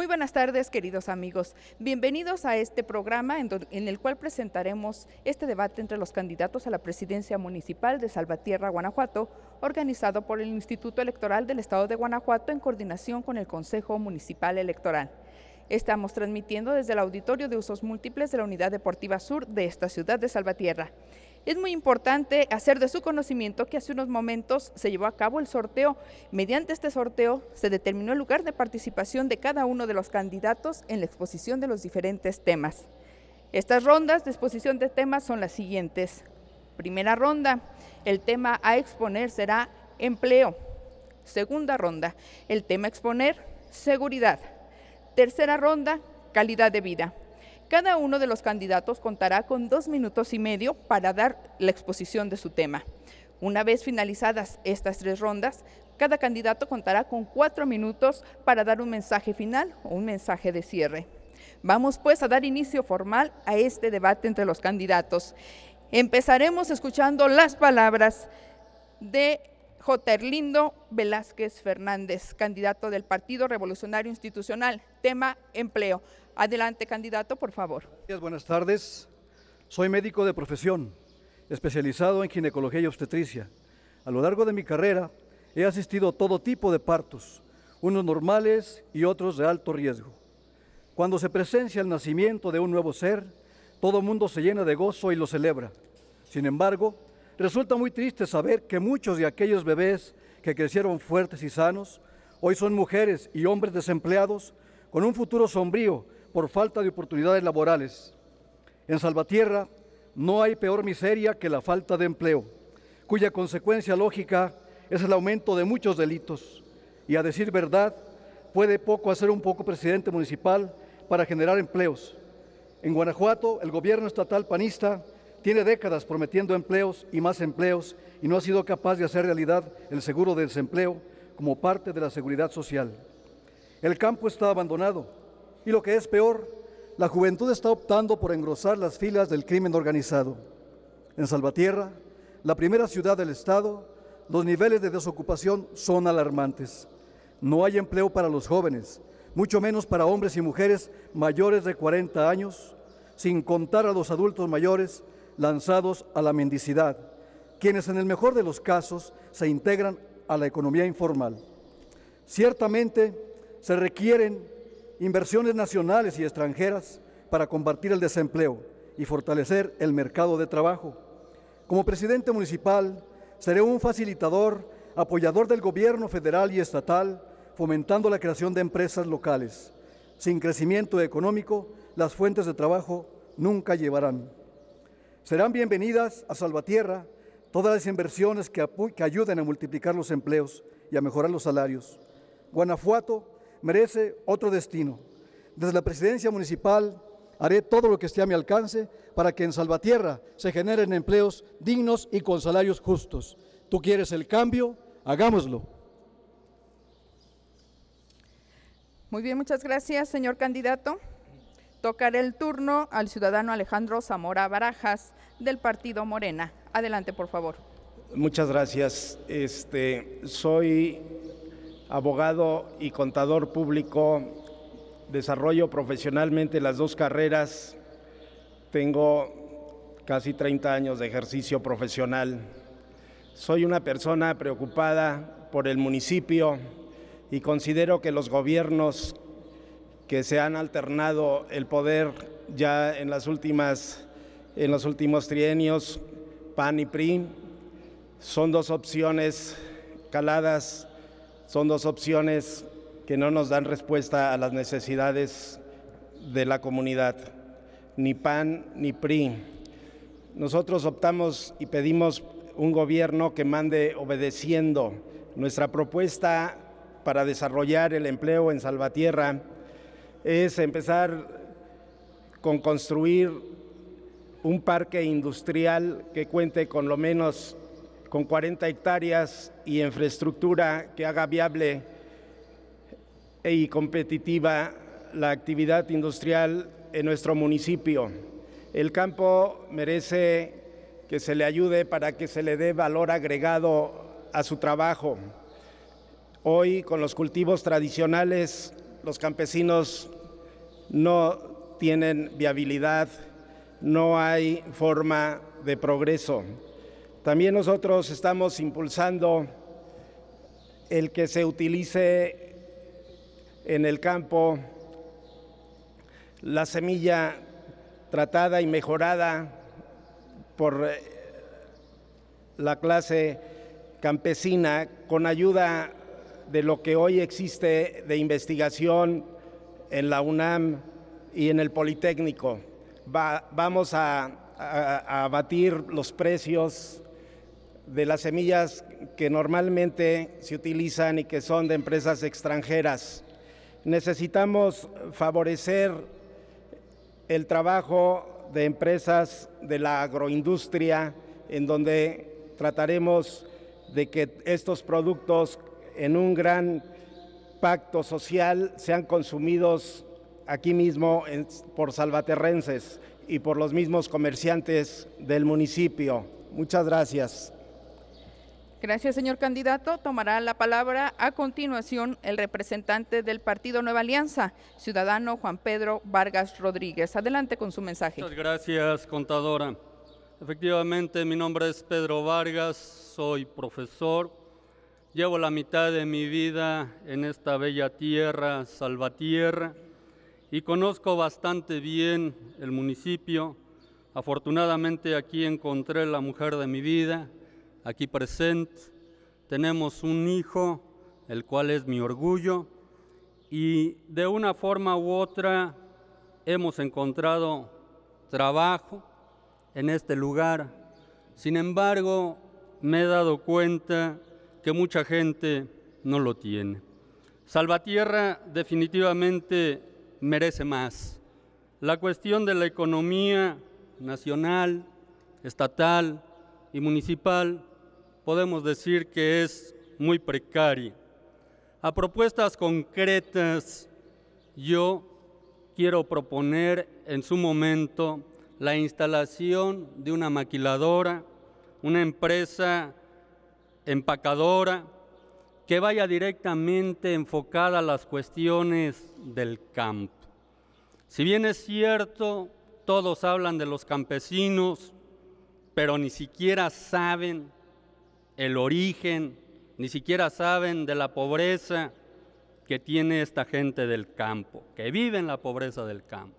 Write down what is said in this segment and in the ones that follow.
Muy buenas tardes, queridos amigos. Bienvenidos a este programa en el cual presentaremos este debate entre los candidatos a la presidencia municipal de Salvatierra, Guanajuato, organizado por el Instituto Electoral del Estado de Guanajuato en coordinación con el Consejo Municipal Electoral. Estamos transmitiendo desde el Auditorio de Usos Múltiples de la Unidad Deportiva Sur de esta ciudad de Salvatierra. Es muy importante hacer de su conocimiento que hace unos momentos se llevó a cabo el sorteo. Mediante este sorteo se determinó el lugar de participación de cada uno de los candidatos en la exposición de los diferentes temas. Estas rondas de exposición de temas son las siguientes. Primera ronda, el tema a exponer será empleo. Segunda ronda, el tema a exponer, seguridad. Tercera ronda, calidad de vida. Cada uno de los candidatos contará con 2 minutos y medio para dar la exposición de su tema. Una vez finalizadas estas 3 rondas, cada candidato contará con 4 minutos para dar un mensaje final o un mensaje de cierre. Vamos pues a dar inicio formal a este debate entre los candidatos. Empezaremos escuchando las palabras de J. Erlindo Velázquez Fernández, candidato del Partido Revolucionario Institucional, tema empleo. Adelante, candidato, por favor. Buenas tardes. Soy médico de profesión, especializado en ginecología y obstetricia. A lo largo de mi carrera he asistido a todo tipo de partos, unos normales y otros de alto riesgo. Cuando se presencia el nacimiento de un nuevo ser, todo mundo se llena de gozo y lo celebra. Sin embargo, resulta muy triste saber que muchos de aquellos bebés que crecieron fuertes y sanos, hoy son mujeres y hombres desempleados con un futuro sombrío por falta de oportunidades laborales. En Salvatierra no hay peor miseria que la falta de empleo, cuya consecuencia lógica es el aumento de muchos delitos. Y a decir verdad, puede poco hacer un poco presidente municipal para generar empleos. En Guanajuato, el gobierno estatal panista tiene décadas prometiendo empleos y más empleos y no ha sido capaz de hacer realidad el seguro de desempleo como parte de la seguridad social. El campo está abandonado y lo que es peor, la juventud está optando por engrosar las filas del crimen organizado. En Salvatierra, la primera ciudad del estado, los niveles de desocupación son alarmantes. No hay empleo para los jóvenes, mucho menos para hombres y mujeres mayores de 40 años, sin contar a los adultos mayores lanzados a la mendicidad, quienes en el mejor de los casos se integran a la economía informal. Ciertamente se requieren inversiones nacionales y extranjeras para combatir el desempleo y fortalecer el mercado de trabajo. Como presidente municipal, seré un facilitador, apoyador del gobierno federal y estatal, fomentando la creación de empresas locales. Sin crecimiento económico, las fuentes de trabajo nunca llevarán. Serán bienvenidas a Salvatierra todas las inversiones que ayuden a multiplicar los empleos y a mejorar los salarios. Guanajuato merece otro destino. Desde la presidencia municipal haré todo lo que esté a mi alcance para que en Salvatierra se generen empleos dignos y con salarios justos. ¿Tú quieres el cambio? Hagámoslo. Muy bien, muchas gracias, señor candidato. Tocaré el turno al ciudadano Alejandro Zamora Barajas, del Partido Morena. Adelante, por favor. Muchas gracias. Soy abogado y contador público, desarrollo profesionalmente las 2 carreras, tengo casi 30 años de ejercicio profesional. Soy una persona preocupada por el municipio y considero que los gobiernos que se han alternado el poder ya en los últimos trienios, PAN y PRI, son 2 opciones caladas. Son 2 opciones que no nos dan respuesta a las necesidades de la comunidad, ni PAN ni PRI. Nosotros optamos y pedimos un gobierno que mande obedeciendo. Nuestra propuesta para desarrollar el empleo en Salvatierra es empezar con construir un parque industrial que cuente con lo menos con 40 hectáreas y infraestructura que haga viable y competitiva la actividad industrial en nuestro municipio. El campo merece que se le ayude para que se le dé valor agregado a su trabajo. Hoy, con los cultivos tradicionales, los campesinos no tienen viabilidad, no hay forma de progreso. También nosotros estamos impulsando el que se utilice en el campo la semilla tratada y mejorada por la clase campesina con ayuda de lo que hoy existe de investigación en la UNAM y en el Politécnico. Vamos a abatir los precios de las semillas que normalmente se utilizan y que son de empresas extranjeras. Necesitamos favorecer el trabajo de empresas de la agroindustria, en donde trataremos de que estos productos en un gran pacto social sean consumidos aquí mismo por salvaterrenses y por los mismos comerciantes del municipio. Muchas gracias. Gracias, señor candidato. Tomará la palabra a continuación el representante del Partido Nueva Alianza, ciudadano Juan Pedro Vargas Rodríguez. Adelante con su mensaje. Muchas gracias, contadora. Efectivamente, mi nombre es Pedro Vargas, soy profesor. Llevo la mitad de mi vida en esta bella tierra, Salvatierra, y conozco bastante bien el municipio. Afortunadamente aquí encontré la mujer de mi vida, aquí presente. Tenemos un hijo, el cual es mi orgullo, y de una forma u otra hemos encontrado trabajo en este lugar. Sin embargo, me he dado cuenta que mucha gente no lo tiene. Salvatierra definitivamente merece más. La cuestión de la economía nacional, estatal y municipal podemos decir que es muy precaria. A propuestas concretas, yo quiero proponer en su momento la instalación de una maquiladora, una empresa empacadora que vaya directamente enfocada a las cuestiones del campo. Si bien es cierto, todos hablan de los campesinos, pero ni siquiera saben el origen, ni siquiera saben de la pobreza que tiene esta gente del campo, que vive en la pobreza del campo.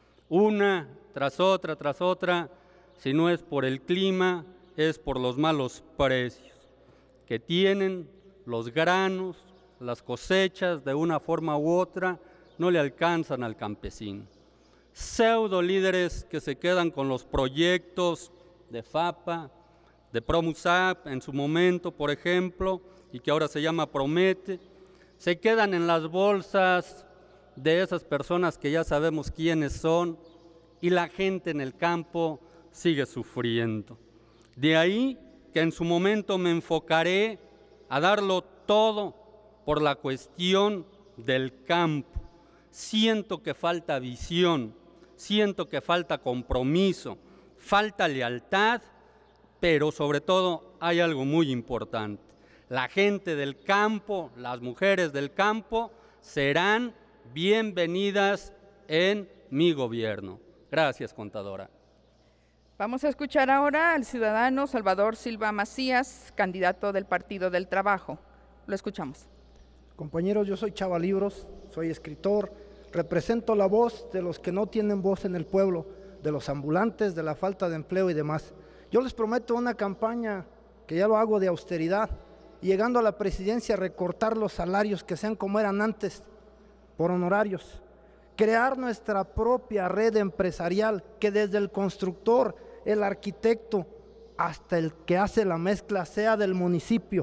Una tras otra, si no es por el clima, es por los malos precios que tienen los granos, las cosechas, de una forma u otra, no le alcanzan al campesino. Pseudo líderes que se quedan con los proyectos de FAPA, de PROMUSAP en su momento, por ejemplo, y que ahora se llama Promete, se quedan en las bolsas de esas personas que ya sabemos quiénes son, y la gente en el campo sigue sufriendo. De ahí que en su momento me enfocaré a darlo todo por la cuestión del campo. Siento que falta visión, siento que falta compromiso, falta lealtad, pero sobre todo hay algo muy importante. La gente del campo, las mujeres del campo, serán bienvenidas en mi gobierno. Gracias, contadora. Vamos a escuchar ahora al ciudadano Salvador Silva Macías, candidato del Partido del Trabajo. Lo escuchamos. Compañeros, yo soy Chava Libros, soy escritor, represento la voz de los que no tienen voz en el pueblo, de los ambulantes, de la falta de empleo y demás. Yo les prometo una campaña que ya lo hago de austeridad, y llegando a la presidencia recortar los salarios que sean como eran antes, por honorarios. Crear nuestra propia red empresarial, que desde el constructor, el arquitecto, hasta el que hace la mezcla sea del municipio.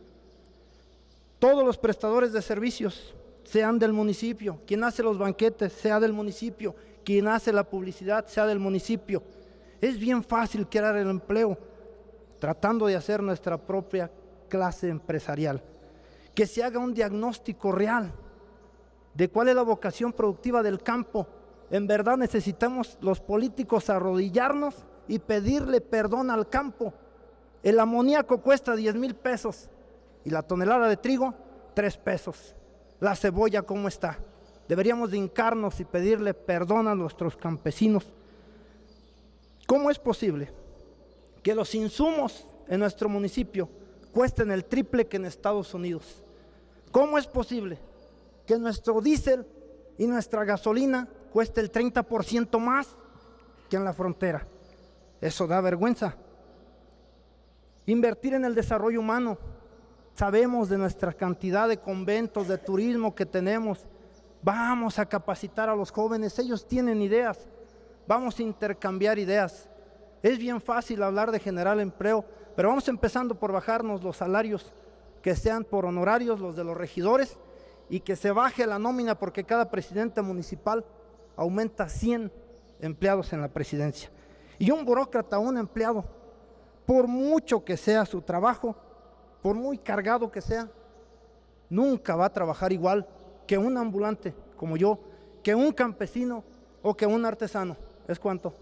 Todos los prestadores de servicios sean del municipio, quien hace los banquetes sea del municipio, quien hace la publicidad sea del municipio. Es bien fácil crear el empleo, tratando de hacer nuestra propia clase empresarial. Que se haga un diagnóstico real de cuál es la vocación productiva del campo. En verdad necesitamos los políticos arrodillarnos y pedirle perdón al campo. El amoníaco cuesta 10,000 pesos y la tonelada de trigo 3 pesos. La cebolla, ¿cómo está? deberíamos de hincarnos y pedirle perdón a nuestros campesinos. ¿Cómo es posible que los insumos en nuestro municipio cuesten el triple que en Estados Unidos? ¿Cómo es posible que nuestro diésel y nuestra gasolina cueste el 30% más que en la frontera? Eso da vergüenza. Invertir en el desarrollo humano. Sabemos de nuestra cantidad de conventos, de turismo que tenemos. Vamos a capacitar a los jóvenes, ellos tienen ideas. Vamos a intercambiar ideas. Es bien fácil hablar de generar empleo, pero vamos empezando por bajarnos los salarios, que sean por honorarios los de los regidores, y que se baje la nómina, porque cada presidente municipal aumenta 100 empleados en la presidencia. Y un burócrata, un empleado, por mucho que sea su trabajo, por muy cargado que sea, nunca va a trabajar igual que un ambulante como yo, que un campesino o que un artesano. ¿Es cuánto?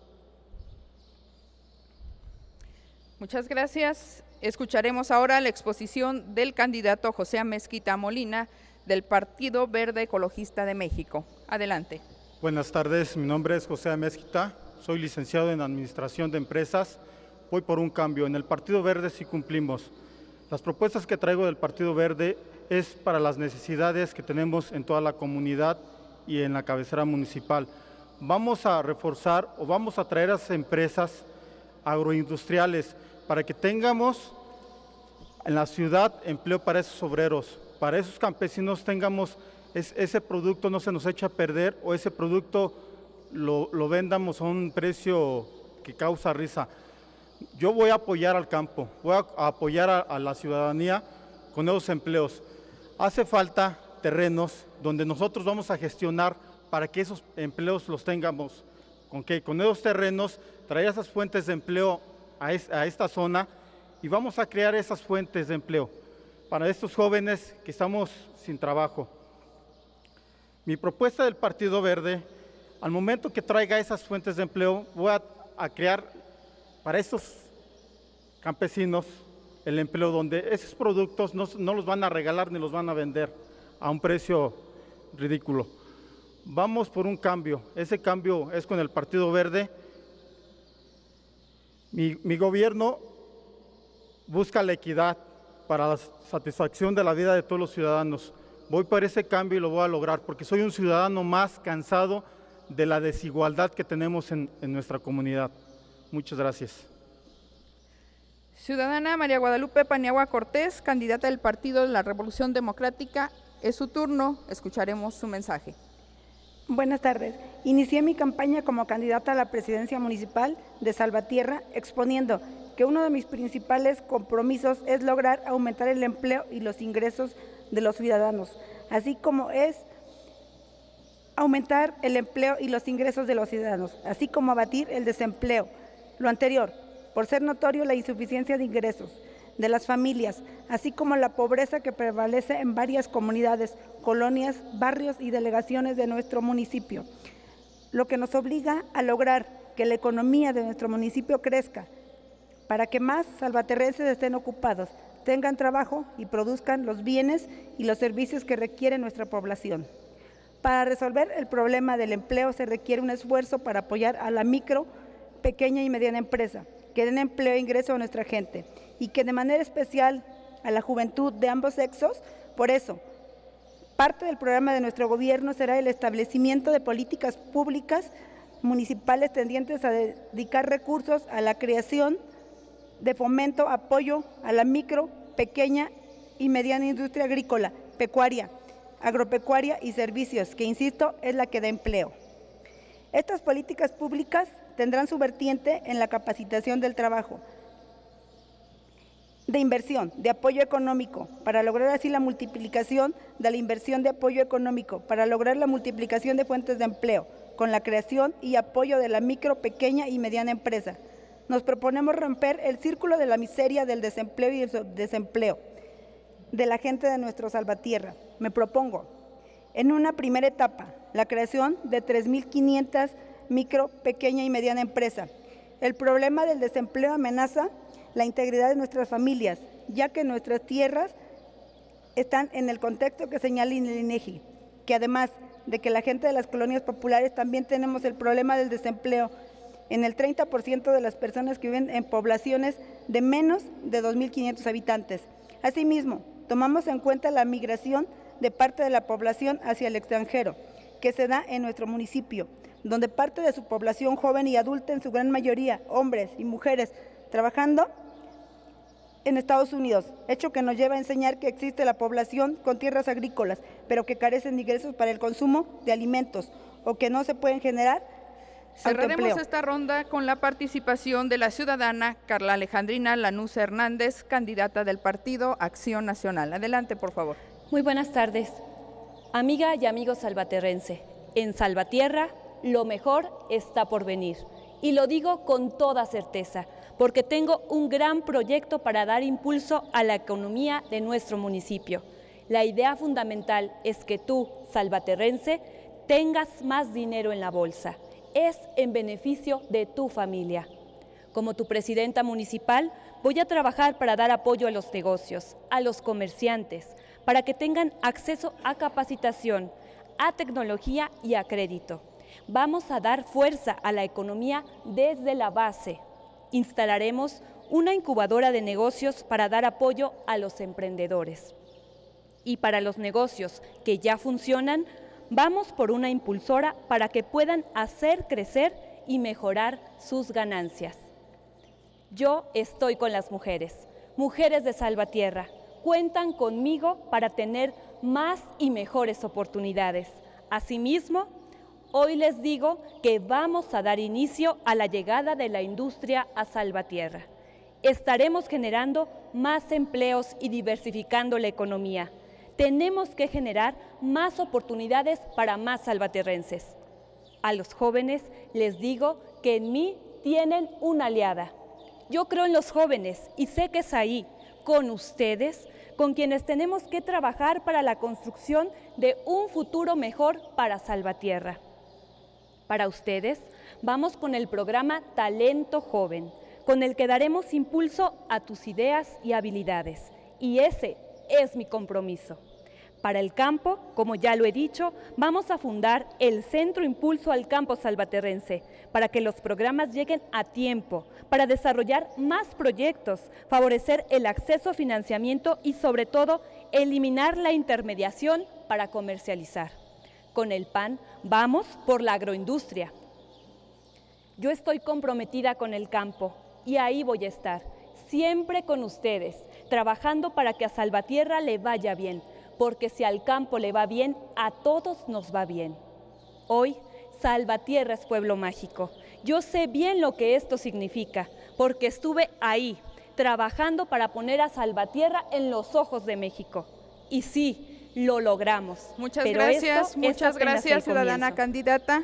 Muchas gracias. Escucharemos ahora la exposición del candidato José Amezquita Molina del Partido Verde Ecologista de México. Adelante. Buenas tardes, mi nombre es José Amezquita, soy licenciado en Administración de Empresas. Voy por un cambio. En el Partido Verde sí cumplimos. Las propuestas que traigo del Partido Verde es para las necesidades que tenemos en toda la comunidad y en la cabecera municipal. Vamos a reforzar o vamos a traer a esas empresas agroindustriales para que tengamos en la ciudad empleo para esos obreros, para esos campesinos tengamos ese producto no se nos echa a perder o ese producto lo vendamos a un precio que causa risa. Yo voy a apoyar al campo, voy a apoyar a la ciudadanía con nuevos empleos. Hace falta terrenos donde nosotros vamos a gestionar para que esos empleos los tengamos. Con nuevos terrenos, traer esas fuentes de empleo a esta zona y vamos a crear esas fuentes de empleo para estos jóvenes que estamos sin trabajo. Mi propuesta del Partido Verde, al momento que traiga esas fuentes de empleo, voy a crear para estos campesinos el empleo donde esos productos no los van a regalar ni los van a vender a un precio ridículo. Vamos por un cambio, ese cambio es con el Partido Verde. Mi gobierno busca la equidad para la satisfacción de la vida de todos los ciudadanos. Voy por ese cambio y lo voy a lograr porque soy un ciudadano más cansado de la desigualdad que tenemos en nuestra comunidad. Muchas gracias. Ciudadana María Guadalupe Paniagua Cortés, candidata del Partido de la Revolución Democrática. Es su turno, escucharemos su mensaje. Buenas tardes. Inicié mi campaña como candidata a la presidencia municipal de Salvatierra exponiendo que uno de mis principales compromisos es lograr aumentar el empleo y los ingresos de los ciudadanos, así como es aumentar el empleo y los ingresos de los ciudadanos, así como abatir el desempleo. Lo anterior, por ser notorio la insuficiencia de ingresos de las familias, así como la pobreza que prevalece en varias comunidades, colonias, barrios y delegaciones de nuestro municipio, lo que nos obliga a lograr que la economía de nuestro municipio crezca, para que más salvaterrenses estén ocupados, tengan trabajo y produzcan los bienes y los servicios que requiere nuestra población. Para resolver el problema del empleo se requiere un esfuerzo para apoyar a la micro, pequeña y mediana empresa, que den empleo e ingreso a nuestra gente y que de manera especial a la juventud de ambos sexos. Por eso, parte del programa de nuestro gobierno será el establecimiento de políticas públicas municipales tendientes a dedicar recursos a la creación de fomento, apoyo a la micro, pequeña y mediana industria agrícola, pecuaria, agropecuaria y servicios, que insisto, es la que da empleo. Estas políticas públicas tendrán su vertiente en la capacitación del trabajo, de inversión, de apoyo económico, para lograr así la multiplicación de la inversión de apoyo económico, para lograr la multiplicación de fuentes de empleo, con la creación y apoyo de la micro, pequeña y mediana empresa. Nos proponemos romper el círculo de la miseria, del desempleo y el desempleo de la gente de nuestro Salvatierra. Me propongo, en una primera etapa, la creación de 3.500 micro, pequeña y mediana empresa. El problema del desempleo amenaza la integridad de nuestras familias, ya que nuestras tierras están en el contexto que señala el INEGI, que además de que la gente de las colonias populares también tenemos el problema del desempleo en el 30% de las personas que viven en poblaciones de menos de 2.500 habitantes. Asimismo, tomamos en cuenta la migración de parte de la población hacia el extranjero, que se da en nuestro municipio, donde parte de su población joven y adulta, en su gran mayoría, hombres y mujeres, trabajando en Estados Unidos, hecho que nos lleva a enseñar que existe la población con tierras agrícolas, pero que carecen de ingresos para el consumo de alimentos o que no se pueden generar Cerraremos autoempleo. esta ronda con la participación de la ciudadana Carla Alejandrina Lanuza Hernández, candidata del Partido Acción Nacional. Adelante, por favor. Muy buenas tardes. Amiga y amigo salvaterrense, en Salvatierra lo mejor está por venir. Y lo digo con toda certeza, porque tengo un gran proyecto para dar impulso a la economía de nuestro municipio. La idea fundamental es que tú, salvaterrense, tengas más dinero en la bolsa. Es en beneficio de tu familia. Como tu presidenta municipal, voy a trabajar para dar apoyo a los negocios, a los comerciantes, para que tengan acceso a capacitación, a tecnología y a crédito. Vamos a dar fuerza a la economía desde la base. Instalaremos una incubadora de negocios para dar apoyo a los emprendedores. Y para los negocios que ya funcionan, vamos por una impulsora para que puedan hacer crecer y mejorar sus ganancias. Yo estoy con las mujeres, mujeres de Salvatierra. Cuentan conmigo para tener más y mejores oportunidades. Asimismo, hoy les digo que vamos a dar inicio a la llegada de la industria a Salvatierra. Estaremos generando más empleos y diversificando la economía. Tenemos que generar más oportunidades para más salvaterrenses. A los jóvenes les digo que en mí tienen una aliada. Yo creo en los jóvenes y sé que es ahí, con ustedes, con quienes tenemos que trabajar para la construcción de un futuro mejor para Salvatierra. Para ustedes, vamos con el programa Talento Joven, con el que daremos impulso a tus ideas y habilidades. Y ese es mi compromiso. Para el campo, como ya lo he dicho, vamos a fundar el Centro Impulso al Campo Salvaterrense, para que los programas lleguen a tiempo, para desarrollar más proyectos, favorecer el acceso a financiamiento y, sobre todo, eliminar la intermediación para comercializar. Con el PAN vamos por la agroindustria. Yo estoy comprometida con el campo y ahí voy a estar, siempre con ustedes, trabajando para que a Salvatierra le vaya bien, porque si al campo le va bien, a todos nos va bien. Hoy, Salvatierra es pueblo mágico. Yo sé bien lo que esto significa, porque estuve ahí, trabajando para poner a Salvatierra en los ojos de México. Y sí, lo logramos. Muchas gracias, ciudadana candidata.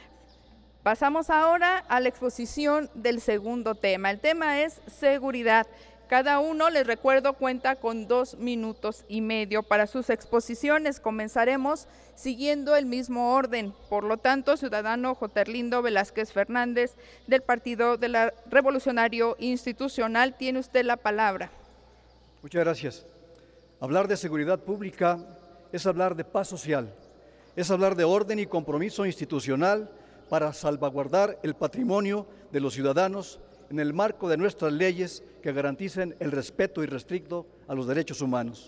Pasamos ahora a la exposición del segundo tema. El tema es seguridad. Cada uno, les recuerdo, cuenta con 2 minutos y medio para sus exposiciones. Comenzaremos siguiendo el mismo orden. Por lo tanto, ciudadano J. Erlindo Velázquez Fernández, del Partido Revolucionario Institucional, tiene usted la palabra. Muchas gracias. Hablar de seguridad pública es hablar de paz social, es hablar de orden y compromiso institucional para salvaguardar el patrimonio de los ciudadanos en el marco de nuestras leyes que garanticen el respeto irrestricto a los derechos humanos.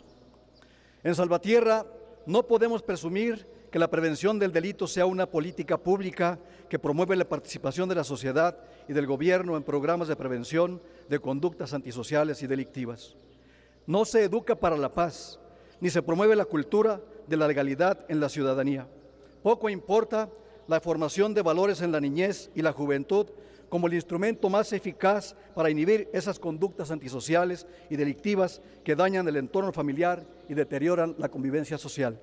En Salvatierra no podemos presumir que la prevención del delito sea una política pública que promueve la participación de la sociedad y del gobierno en programas de prevención de conductas antisociales y delictivas. No se educa para la paz, ni se promueve la cultura de la legalidad en la ciudadanía. Poco importa la formación de valores en la niñez y la juventud como el instrumento más eficaz para inhibir esas conductas antisociales y delictivas que dañan el entorno familiar y deterioran la convivencia social.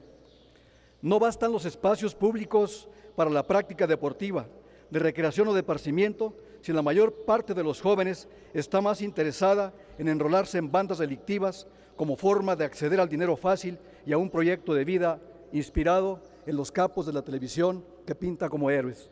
No bastan los espacios públicos para la práctica deportiva, de recreación o de esparcimiento, si la mayor parte de los jóvenes está más interesada en enrolarse en bandas delictivas como forma de acceder al dinero fácil y a un proyecto de vida inspirado en los capos de la televisión que pinta como héroes.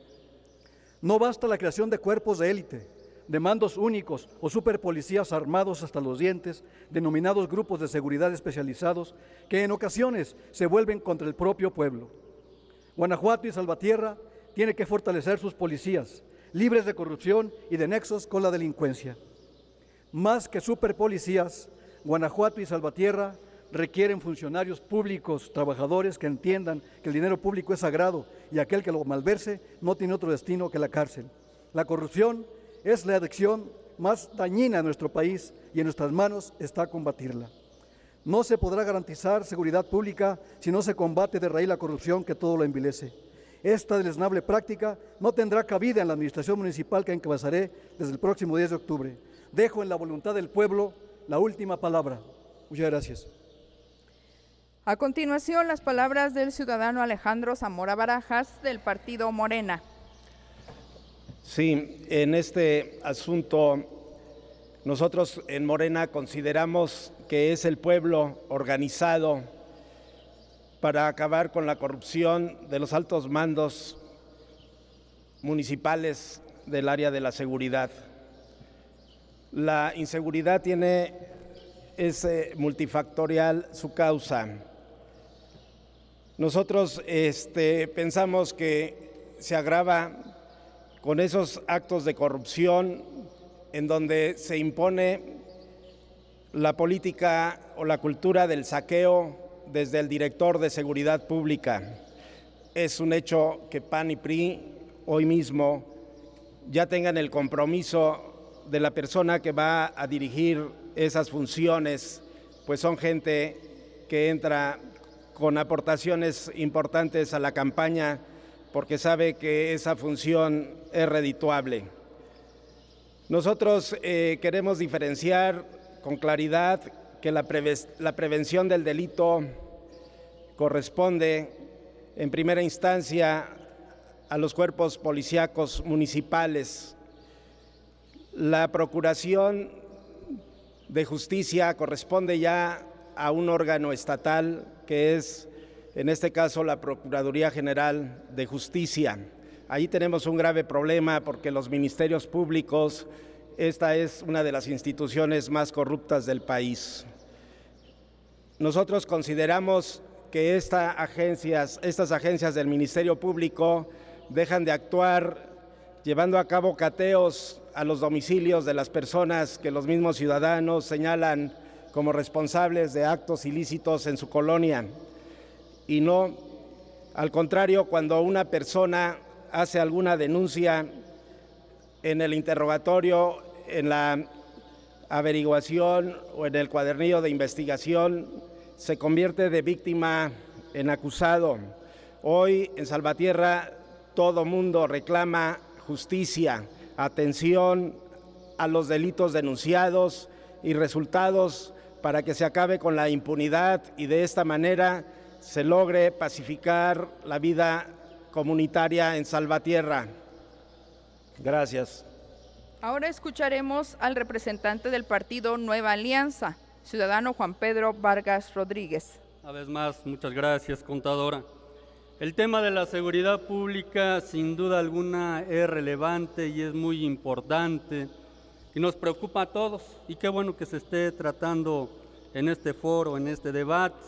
No basta la creación de cuerpos de élite, de mandos únicos o superpolicías armados hasta los dientes, denominados grupos de seguridad especializados, que en ocasiones se vuelven contra el propio pueblo. Guanajuato y Salvatierra tienen que fortalecer sus policías, libres de corrupción y de nexos con la delincuencia. Más que superpolicías, Guanajuato y Salvatierra requieren funcionarios públicos, trabajadores que entiendan que el dinero público es sagrado y aquel que lo malverse no tiene otro destino que la cárcel. La corrupción es la adicción más dañina en nuestro país y en nuestras manos está combatirla. No se podrá garantizar seguridad pública si no se combate de raíz la corrupción que todo lo envilece. Esta deleznable práctica no tendrá cabida en la administración municipal que encabezaré desde el próximo 10 de octubre. Dejo en la voluntad del pueblo la última palabra. Muchas gracias. A continuación, las palabras del ciudadano Alejandro Zamora Barajas, del partido Morena. Sí, en este asunto nosotros en Morena consideramos que es el pueblo organizado para acabar con la corrupción de los altos mandos municipales del área de la seguridad. La inseguridad es multifactorial su causa. Nosotros pensamos que se agrava con esos actos de corrupción en donde se impone la política o la cultura del saqueo desde el director de Seguridad Pública. Es un hecho que PAN y PRI hoy mismo ya tengan el compromiso de la persona que va a dirigir esas funciones, pues son gente que entra con aportaciones importantes a la campaña porque sabe que esa función es redituable. Nosotros queremos diferenciar con claridad que la prevención del delito corresponde en primera instancia a los cuerpos policíacos municipales. La procuración de justicia corresponde ya a un órgano estatal que es, en este caso, la Procuraduría General de Justicia. Ahí tenemos un grave problema porque los ministerios públicos, esta es una de las instituciones más corruptas del país. Nosotros consideramos que estas agencias del Ministerio Público dejan de actuar llevando a cabo cateos a los domicilios de las personas que los mismos ciudadanos señalan como responsables de actos ilícitos en su colonia. Y no, al contrario, cuando una persona hace alguna denuncia en el interrogatorio, en la averiguación o en el cuadernillo de investigación, se convierte de víctima en acusado. Hoy en Salvatierra todo mundo reclama justicia, atención a los delitos denunciados y resultados para que se acabe con la impunidad y de esta manera se logre pacificar la vida comunitaria en Salvatierra. Gracias. Ahora escucharemos al representante del partido Nueva Alianza, ciudadano Juan Pedro Vargas Rodríguez. Una vez más, muchas gracias, contadora. El tema de la seguridad pública, sin duda alguna, es relevante y es muy importante y nos preocupa a todos. Y qué bueno que se esté tratando en este foro, en este debate.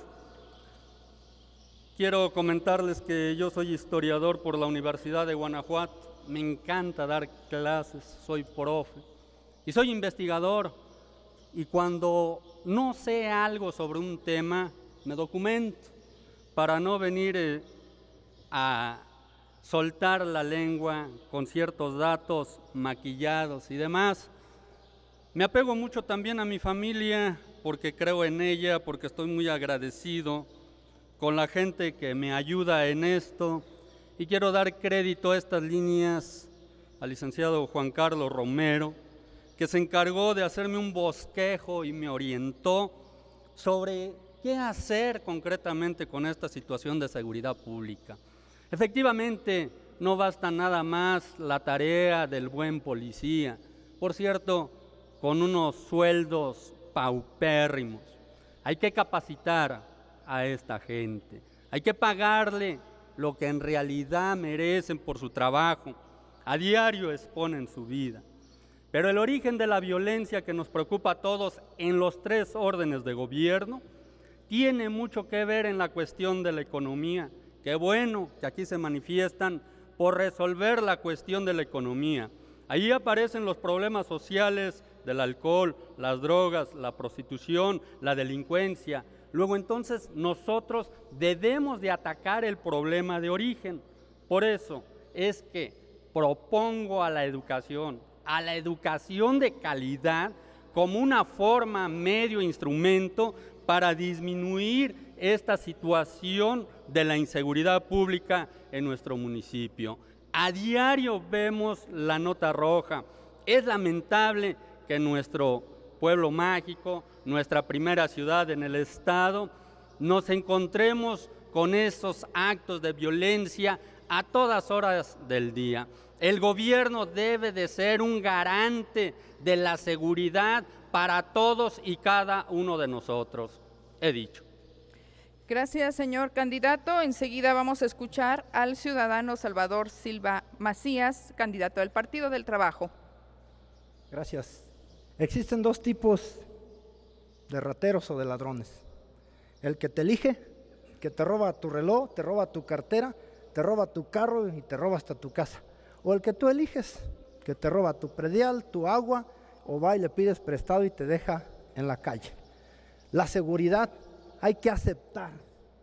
Quiero comentarles que yo soy historiador por la Universidad de Guanajuato. Me encanta dar clases, soy profe y soy investigador. Y cuando no sé algo sobre un tema, me documento para no venir a soltar la lengua con ciertos datos maquillados y demás. Me apego mucho también a mi familia porque creo en ella, porque estoy muy agradecido con la gente que me ayuda en esto. Y quiero dar crédito a estas líneas al licenciado Juan Carlos Romero, que se encargó de hacerme un bosquejo y me orientó sobre qué hacer concretamente con esta situación de seguridad pública. Efectivamente, no basta nada más la tarea del buen policía, por cierto, con unos sueldos paupérrimos. Hay que capacitar a esta gente, hay que pagarle lo que en realidad merecen por su trabajo, a diario exponen su vida. Pero el origen de la violencia que nos preocupa a todos en los tres órdenes de gobierno tiene mucho que ver en la cuestión de la economía Qué bueno que aquí se manifiestan por resolver la cuestión de la economía. Ahí aparecen los problemas sociales del alcohol, las drogas, la prostitución, la delincuencia. Luego entonces nosotros debemos de atacar el problema de origen. Por eso es que propongo a la educación de calidad como una forma, medio, instrumento para disminuir esta situación de la inseguridad pública en nuestro municipio. A diario vemos la nota roja. Es lamentable que nuestro pueblo mágico, nuestra primera ciudad en el estado, nos encontremos con esos actos de violencia a todas horas del día. El gobierno debe de ser un garante de la seguridad para todos y cada uno de nosotros. He dicho. Gracias, señor candidato. Enseguida vamos a escuchar al ciudadano Salvador Silva Macías, candidato del Partido del Trabajo. Gracias. Existen dos tipos de rateros o de ladrones. El que te elige, que te roba tu reloj, te roba tu cartera, te roba tu carro y te roba hasta tu casa. O el que tú eliges, que te roba tu predial, tu agua, o va y le pides prestado y te deja en la calle. La seguridad hay que aceptar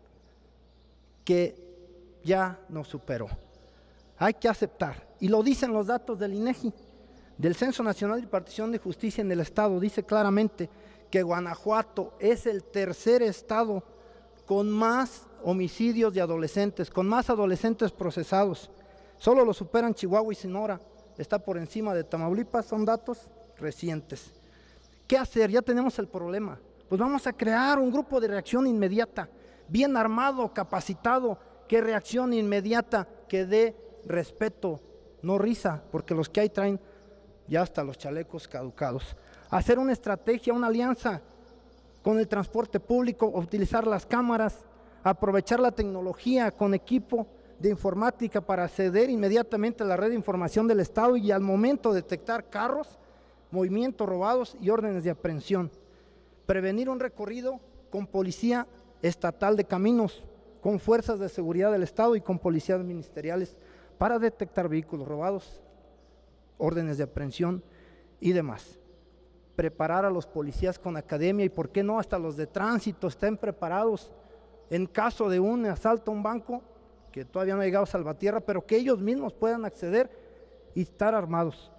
que ya nos superó. Hay que aceptar, y lo dicen los datos del INEGI, del Censo Nacional de Repartición de Justicia en el Estado, dice claramente que Guanajuato es el tercer estado con más homicidios de adolescentes, con más adolescentes procesados. Solo lo superan Chihuahua y Sonora, está por encima de Tamaulipas, son datos recientes. ¿Qué hacer? Ya tenemos el problema. Pues vamos a crear un grupo de reacción inmediata, bien armado, capacitado, que reacción inmediata, que dé respeto, no risa, porque los que hay traen ya hasta los chalecos caducados. Hacer una estrategia, una alianza con el transporte público, utilizar las cámaras, aprovechar la tecnología con equipo de informática para acceder inmediatamente a la red de información del Estado y al momento detectar carros, movimientos robados y órdenes de aprehensión. Prevenir un recorrido con policía estatal de caminos, con fuerzas de seguridad del Estado y con policías ministeriales para detectar vehículos robados, órdenes de aprehensión y demás. Preparar a los policías con academia y por qué no hasta los de tránsito estén preparados en caso de un asalto a un banco, que todavía no ha llegado a Salvatierra, pero que ellos mismos puedan acceder y estar armados.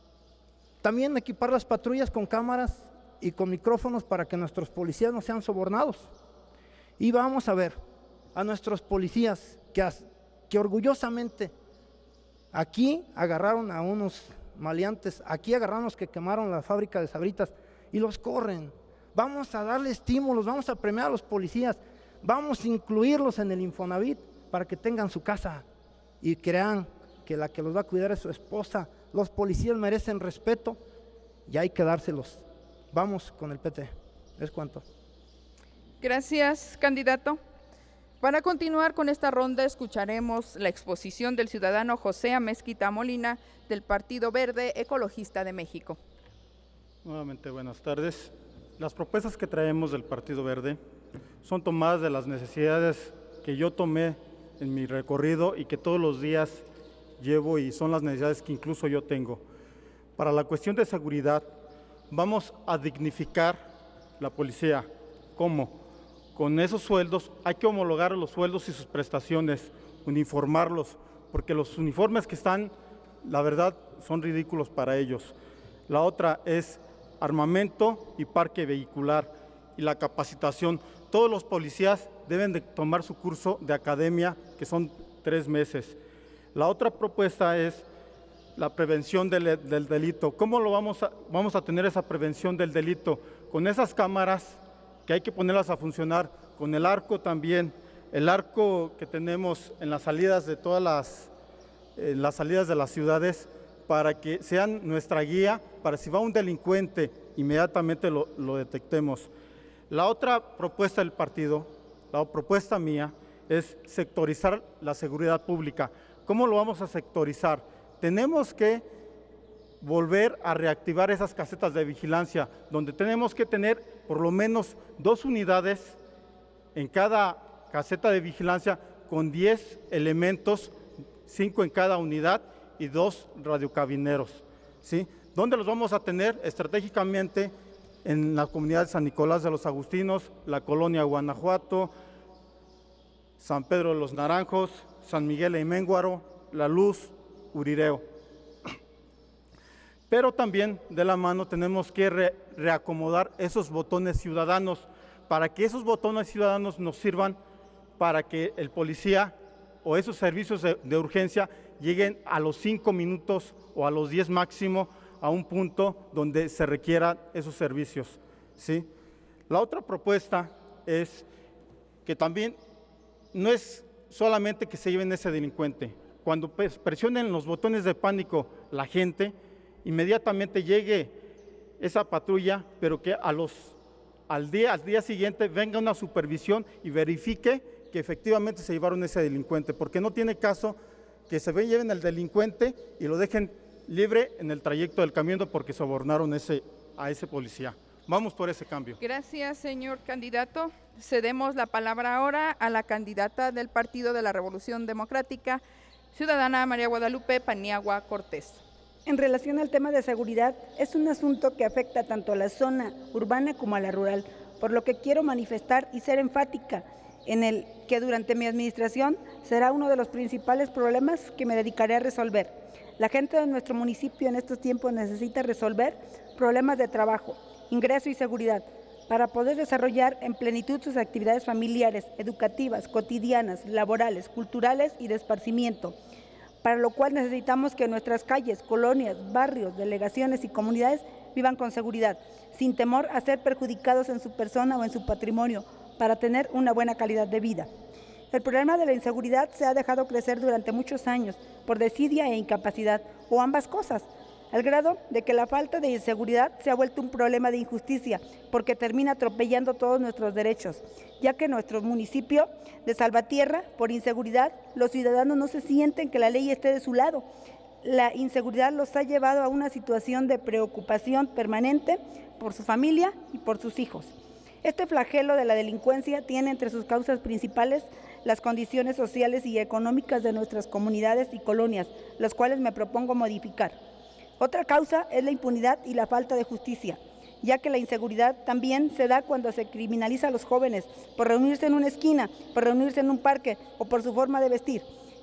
También equipar las patrullas con cámaras y con micrófonos para que nuestros policías no sean sobornados. Y vamos a ver a nuestros policías que orgullosamente aquí agarraron a unos maleantes, aquí agarraron a los que quemaron la fábrica de Sabritas y los corren. Vamos a darle estímulos, vamos a premiar a los policías, vamos a incluirlos en el Infonavit para que tengan su casa y crean que la que los va a cuidar es su esposa. Los policías merecen respeto y hay que dárselos. Vamos con el PT. Es cuanto. Gracias, candidato. Para continuar con esta ronda, escucharemos la exposición del ciudadano José Amezquita Molina, del Partido Verde Ecologista de México. Nuevamente, buenas tardes. Las propuestas que traemos del Partido Verde son tomadas de las necesidades que yo tomé en mi recorrido y que todos los días llevo, y son las necesidades que incluso yo tengo. Para la cuestión de seguridad, vamos a dignificar la policía. ¿Cómo? Con esos sueldos hay que homologar los sueldos y sus prestaciones, uniformarlos, porque los uniformes que están, la verdad, son ridículos para ellos. La otra es armamento y parque vehicular y la capacitación. Todos los policías deben de tomar su curso de academia, que son 3 meses. La otra propuesta es la prevención del delito. ¿Cómo lo vamos a tener esa prevención del delito? Con esas cámaras que hay que ponerlas a funcionar, con el arco también, el arco que tenemos en las salidas de todas las salidas de las ciudades, para que sean nuestra guía, para si va un delincuente, inmediatamente lo detectemos. La otra propuesta del partido, la propuesta mía, es sectorizar la seguridad pública. ¿Cómo lo vamos a sectorizar? Tenemos que volver a reactivar esas casetas de vigilancia, donde tenemos que tener por lo menos 2 unidades en cada caseta de vigilancia con 10 elementos, 5 en cada unidad y 2 radiocabineros, ¿sí? ¿Dónde los vamos a tener? Estratégicamente en la comunidad de San Nicolás de los Agustinos, la colonia Guanajuato, San Pedro de los Naranjos, San Miguel de Iménguaro, La Luz, Urireo. Pero también de la mano tenemos que reacomodar esos botones ciudadanos para que esos botones ciudadanos nos sirvan para que el policía o esos servicios de urgencia lleguen a los 5 minutos o a los 10 máximo a un punto donde se requieran esos servicios, ¿sí? La otra propuesta es que también no es solamente que se lleven ese delincuente. Cuando presionen los botones de pánico la gente, inmediatamente llegue esa patrulla, pero que al día siguiente venga una supervisión y verifique que efectivamente se llevaron ese delincuente, porque no tiene caso que se lleven al delincuente y lo dejen libre en el trayecto del camión porque sobornaron a ese policía. Vamos por ese cambio. Gracias, señor candidato. Cedemos la palabra ahora a la candidata del Partido de la Revolución Democrática Ciudadana, María Guadalupe Paniagua Cortés. En relación al tema de seguridad, es un asunto que afecta tanto a la zona urbana como a la rural, por lo que quiero manifestar y ser enfática en el que durante mi administración será uno de los principales problemas que me dedicaré a resolver. La gente de nuestro municipio en estos tiempos necesita resolver problemas de trabajo, ingreso y seguridad, para poder desarrollar en plenitud sus actividades familiares, educativas, cotidianas, laborales, culturales y de esparcimiento, para lo cual necesitamos que nuestras calles, colonias, barrios, delegaciones y comunidades vivan con seguridad, sin temor a ser perjudicados en su persona o en su patrimonio, para tener una buena calidad de vida. El problema de la inseguridad se ha dejado crecer durante muchos años por desidia e incapacidad, o ambas cosas, al grado de que la falta de seguridad se ha vuelto un problema de injusticia, porque termina atropellando todos nuestros derechos, ya que en nuestro municipio de Salvatierra, por inseguridad, los ciudadanos no se sienten que la ley esté de su lado. La inseguridad los ha llevado a una situación de preocupación permanente por su familia y por sus hijos. Este flagelo de la delincuencia tiene entre sus causas principales las condiciones sociales y económicas de nuestras comunidades y colonias, las cuales me propongo modificar. Otra causa es la impunidad y la falta de justicia, ya que la inseguridad también se da cuando se criminaliza a los jóvenes por reunirse en una esquina, por reunirse en un parque o por su forma de vestir.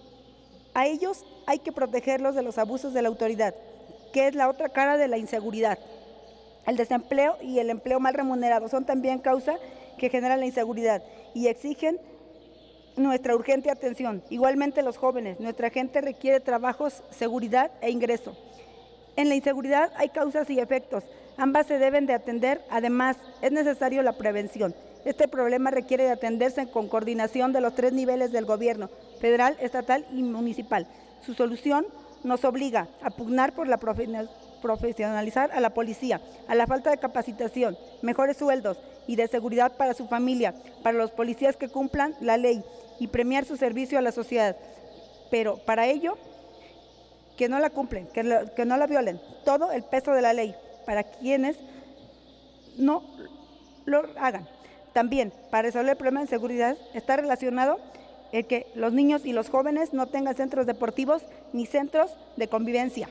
A ellos hay que protegerlos de los abusos de la autoridad, que es la otra cara de la inseguridad. El desempleo y el empleo mal remunerado son también causa que generan la inseguridad y exigen nuestra urgente atención. Igualmente los jóvenes, nuestra gente requiere trabajos, seguridad e ingreso. En la inseguridad hay causas y efectos, ambas se deben de atender, además es necesario la prevención. Este problema requiere de atenderse con coordinación de los 3 niveles del gobierno, federal, estatal y municipal. Su solución nos obliga a pugnar por la profesionalizar a la policía, a la falta de capacitación, mejores sueldos y de seguridad para su familia, para los policías que cumplan la ley y premiar su servicio a la sociedad. Pero para ello, que no la cumplen, que no la violen, todo el peso de la ley para quienes no lo hagan. También, para resolver el problema de seguridad, está relacionado el que los niños y los jóvenes no tengan centros deportivos ni centros de convivencia.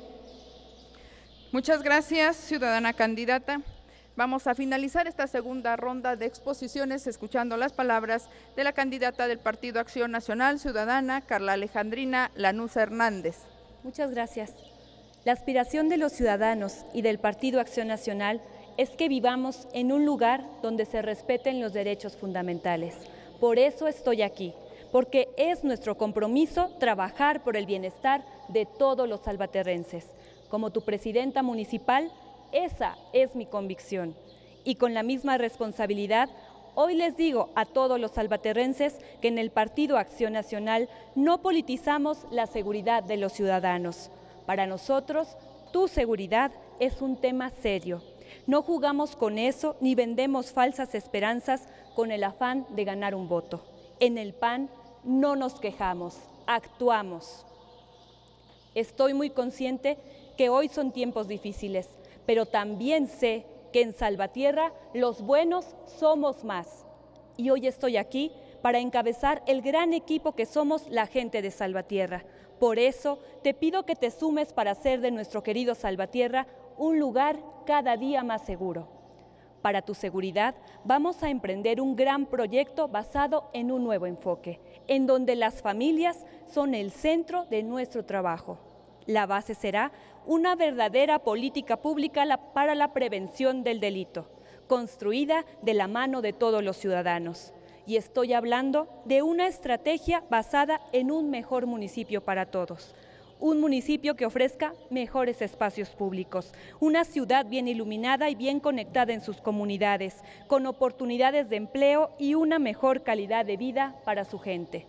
Muchas gracias, ciudadana candidata. Vamos a finalizar esta segunda ronda de exposiciones escuchando las palabras de la candidata del Partido Acción Nacional Ciudadana, Carla Alejandrina Lanuza Hernández. Muchas gracias. La aspiración de los ciudadanos y del Partido Acción Nacional es que vivamos en un lugar donde se respeten los derechos fundamentales. Por eso estoy aquí, porque es nuestro compromiso trabajar por el bienestar de todos los salvaterrenses. Como tu presidenta municipal, esa es mi convicción. Y con la misma responsabilidad, hoy les digo a todos los salvaterrenses que en el Partido Acción Nacional no politizamos la seguridad de los ciudadanos. Para nosotros, tu seguridad es un tema serio. No jugamos con eso ni vendemos falsas esperanzas con el afán de ganar un voto. En el PAN no nos quejamos, actuamos. Estoy muy consciente que hoy son tiempos difíciles, pero también sé que en Salvatierra los buenos somos más. Y hoy estoy aquí para encabezar el gran equipo que somos la gente de Salvatierra. Por eso te pido que te sumes para hacer de nuestro querido Salvatierra un lugar cada día más seguro. Para tu seguridad, vamos a emprender un gran proyecto basado en un nuevo enfoque, en donde las familias son el centro de nuestro trabajo. La base será una verdadera política pública para la prevención del delito, construida de la mano de todos los ciudadanos. Y estoy hablando de una estrategia basada en un mejor municipio para todos. Un municipio que ofrezca mejores espacios públicos, una ciudad bien iluminada y bien conectada en sus comunidades, con oportunidades de empleo y una mejor calidad de vida para su gente.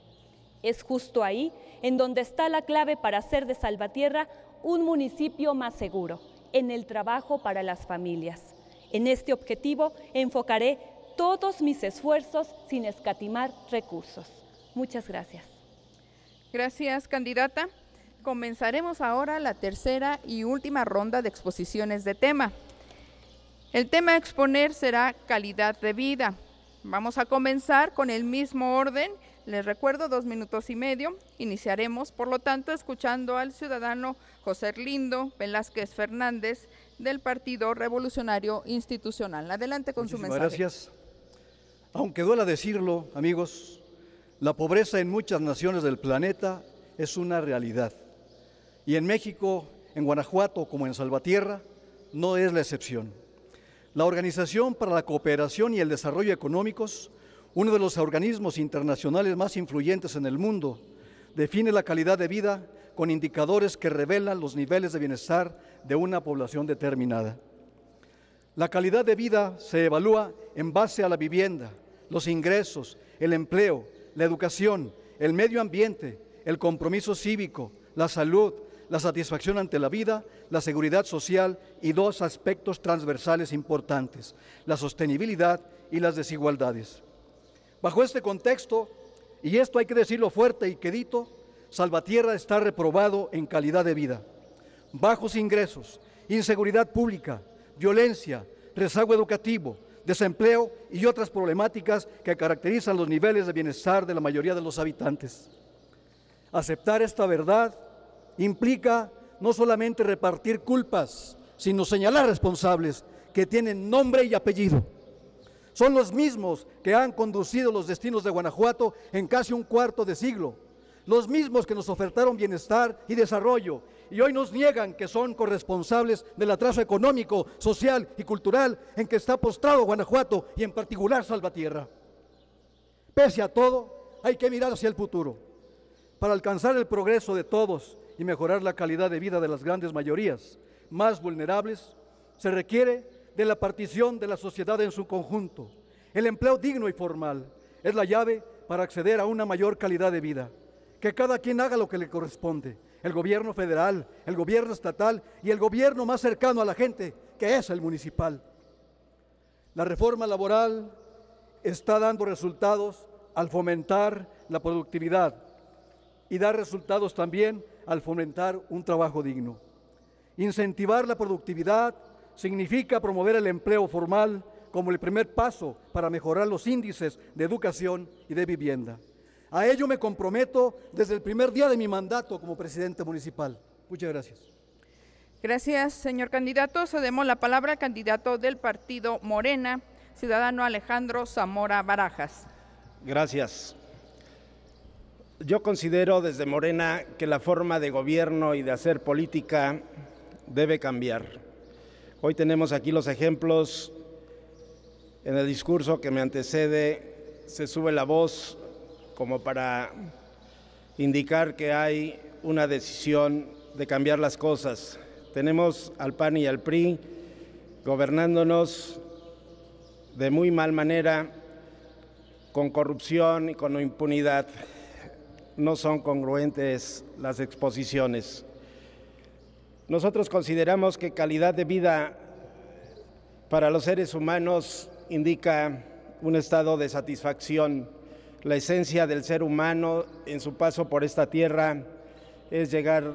Es justo ahí en donde está la clave para hacer de Salvatierra un municipio más seguro, en el trabajo para las familias. En este objetivo enfocaré todos mis esfuerzos sin escatimar recursos. Muchas gracias. Gracias, candidata. Comenzaremos ahora la tercera y última ronda de exposiciones de tema. El tema a exponer será calidad de vida. Vamos a comenzar con el mismo orden. Les recuerdo 2 minutos y medio. Iniciaremos, por lo tanto, escuchando al ciudadano José Erlindo Velázquez Fernández del Partido Revolucionario Institucional. Adelante con su mensaje. Gracias. Aunque duela decirlo, amigos, la pobreza en muchas naciones del planeta es una realidad. Y en México, en Guanajuato como en Salvatierra, no es la excepción. La Organización para la Cooperación y el Desarrollo Económicos, uno de los organismos internacionales más influyentes en el mundo, define la calidad de vida con indicadores que revelan los niveles de bienestar de una población determinada. La calidad de vida se evalúa en base a la vivienda, los ingresos, el empleo, la educación, el medio ambiente, el compromiso cívico, la salud, la satisfacción ante la vida, la seguridad social y 2 aspectos transversales importantes, la sostenibilidad y las desigualdades. Bajo este contexto, y esto hay que decirlo fuerte y quedito, Salvatierra está reprobado en calidad de vida. Bajos ingresos, inseguridad pública, violencia, rezago educativo, desempleo y otras problemáticas que caracterizan los niveles de bienestar de la mayoría de los habitantes. Aceptar esta verdad implica no solamente repartir culpas, sino señalar responsables que tienen nombre y apellido. Son los mismos que han conducido los destinos de Guanajuato en casi un cuarto de siglo, los mismos que nos ofertaron bienestar y desarrollo, y hoy nos niegan que son corresponsables del atraso económico, social y cultural en que está postrado Guanajuato y en particular Salvatierra. Pese a todo, hay que mirar hacia el futuro. Para alcanzar el progreso de todos y mejorar la calidad de vida de las grandes mayorías más vulnerables, se requiere de la partición de la sociedad en su conjunto. El empleo digno y formal es la llave para acceder a una mayor calidad de vida. Que cada quien haga lo que le corresponde, el gobierno federal, el gobierno estatal y el gobierno más cercano a la gente, que es el municipal. La reforma laboral está dando resultados al fomentar la productividad y da resultados también al fomentar un trabajo digno. Incentivar la productividad significa promover el empleo formal como el primer paso para mejorar los índices de educación y de vivienda. A ello me comprometo desde el primer día de mi mandato como presidente municipal. Muchas gracias. Gracias, señor candidato. Cedemos la palabra al candidato del partido Morena, ciudadano Alejandro Zamora Barajas. Gracias. Yo considero desde Morena que la forma de gobierno y de hacer política debe cambiar. Hoy tenemos aquí los ejemplos. En el discurso que me antecede se sube la voz como para indicar que hay una decisión de cambiar las cosas. Tenemos al PAN y al PRI gobernándonos de muy mal manera, con corrupción y con impunidad. No son congruentes las exposiciones. Nosotros consideramos que calidad de vida para los seres humanos indica un estado de satisfacción. La esencia del ser humano en su paso por esta tierra es llegar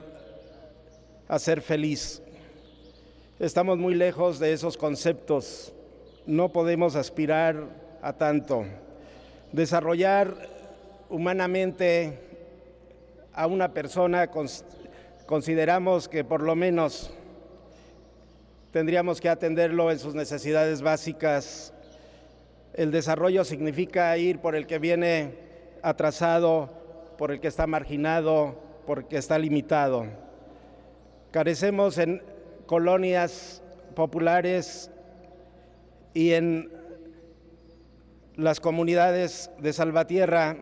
a ser feliz. Estamos muy lejos de esos conceptos. No podemos aspirar a tanto. Desarrollar humanamente a una persona, consideramos que por lo menos tendríamos que atenderlo en sus necesidades básicas. El desarrollo significa ir por el que viene atrasado, por el que está marginado, por el que está limitado. Carecemos en colonias populares y en las comunidades de Salvatierra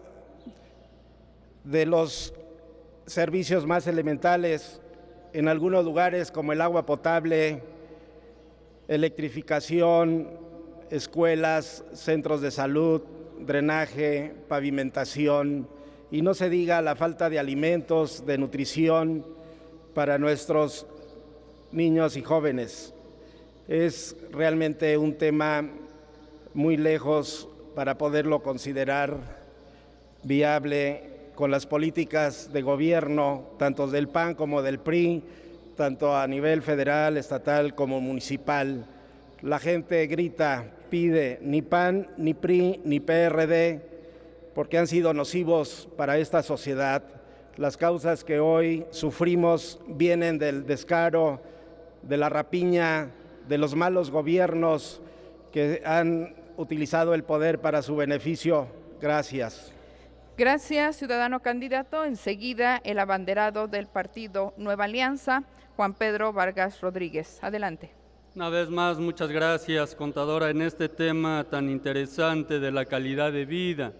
de los servicios más elementales, en algunos lugares como el agua potable, electrificación, escuelas, centros de salud, drenaje, pavimentación, y no se diga la falta de alimentos, de nutrición para nuestros niños y jóvenes. Es realmente un tema muy lejos para poderlo considerar viable con las políticas de gobierno, tanto del PAN como del PRI, tanto a nivel federal, estatal como municipal. La gente grita, pide ni PAN, ni PRI, ni PRD, porque han sido nocivos para esta sociedad. Las causas que hoy sufrimos vienen del descaro, de la rapiña, de los malos gobiernos que han utilizado el poder para su beneficio. Gracias. Gracias, ciudadano candidato. Enseguida, el abanderado del partido Nueva Alianza, Juan Pedro Vargas Rodríguez. Adelante. Una vez más, muchas gracias, contadora, en este tema tan interesante de la calidad de vida.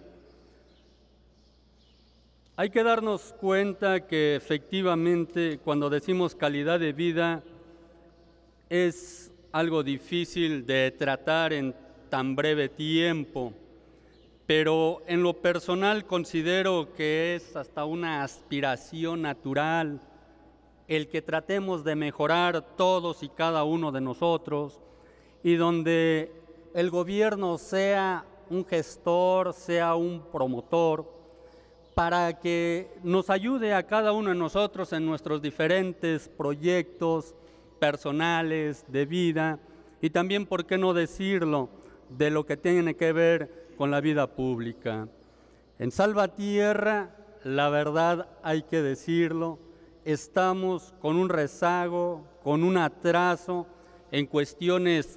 Hay que darnos cuenta que efectivamente cuando decimos calidad de vida es algo difícil de tratar en tan breve tiempo, pero en lo personal considero que es hasta una aspiración natural el que tratemos de mejorar todos y cada uno de nosotros y donde el gobierno sea un gestor, sea un promotor, para que nos ayude a cada uno de nosotros en nuestros diferentes proyectos personales, de vida, y también, ¿por qué no decirlo?, de lo que tiene que ver con la vida pública. En Salvatierra, la verdad hay que decirlo, estamos con un rezago, con un atraso en cuestiones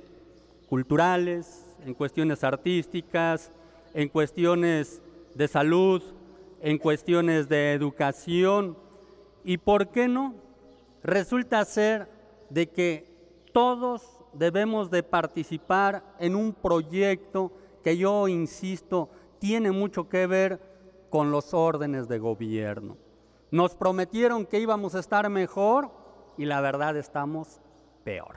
culturales, en cuestiones artísticas, en cuestiones de salud, en cuestiones de educación, y ¿por qué no? Resulta ser de que todos debemos de participar en un proyecto que yo insisto, tiene mucho que ver con los órdenes de gobierno. Nos prometieron que íbamos a estar mejor y la verdad estamos peor.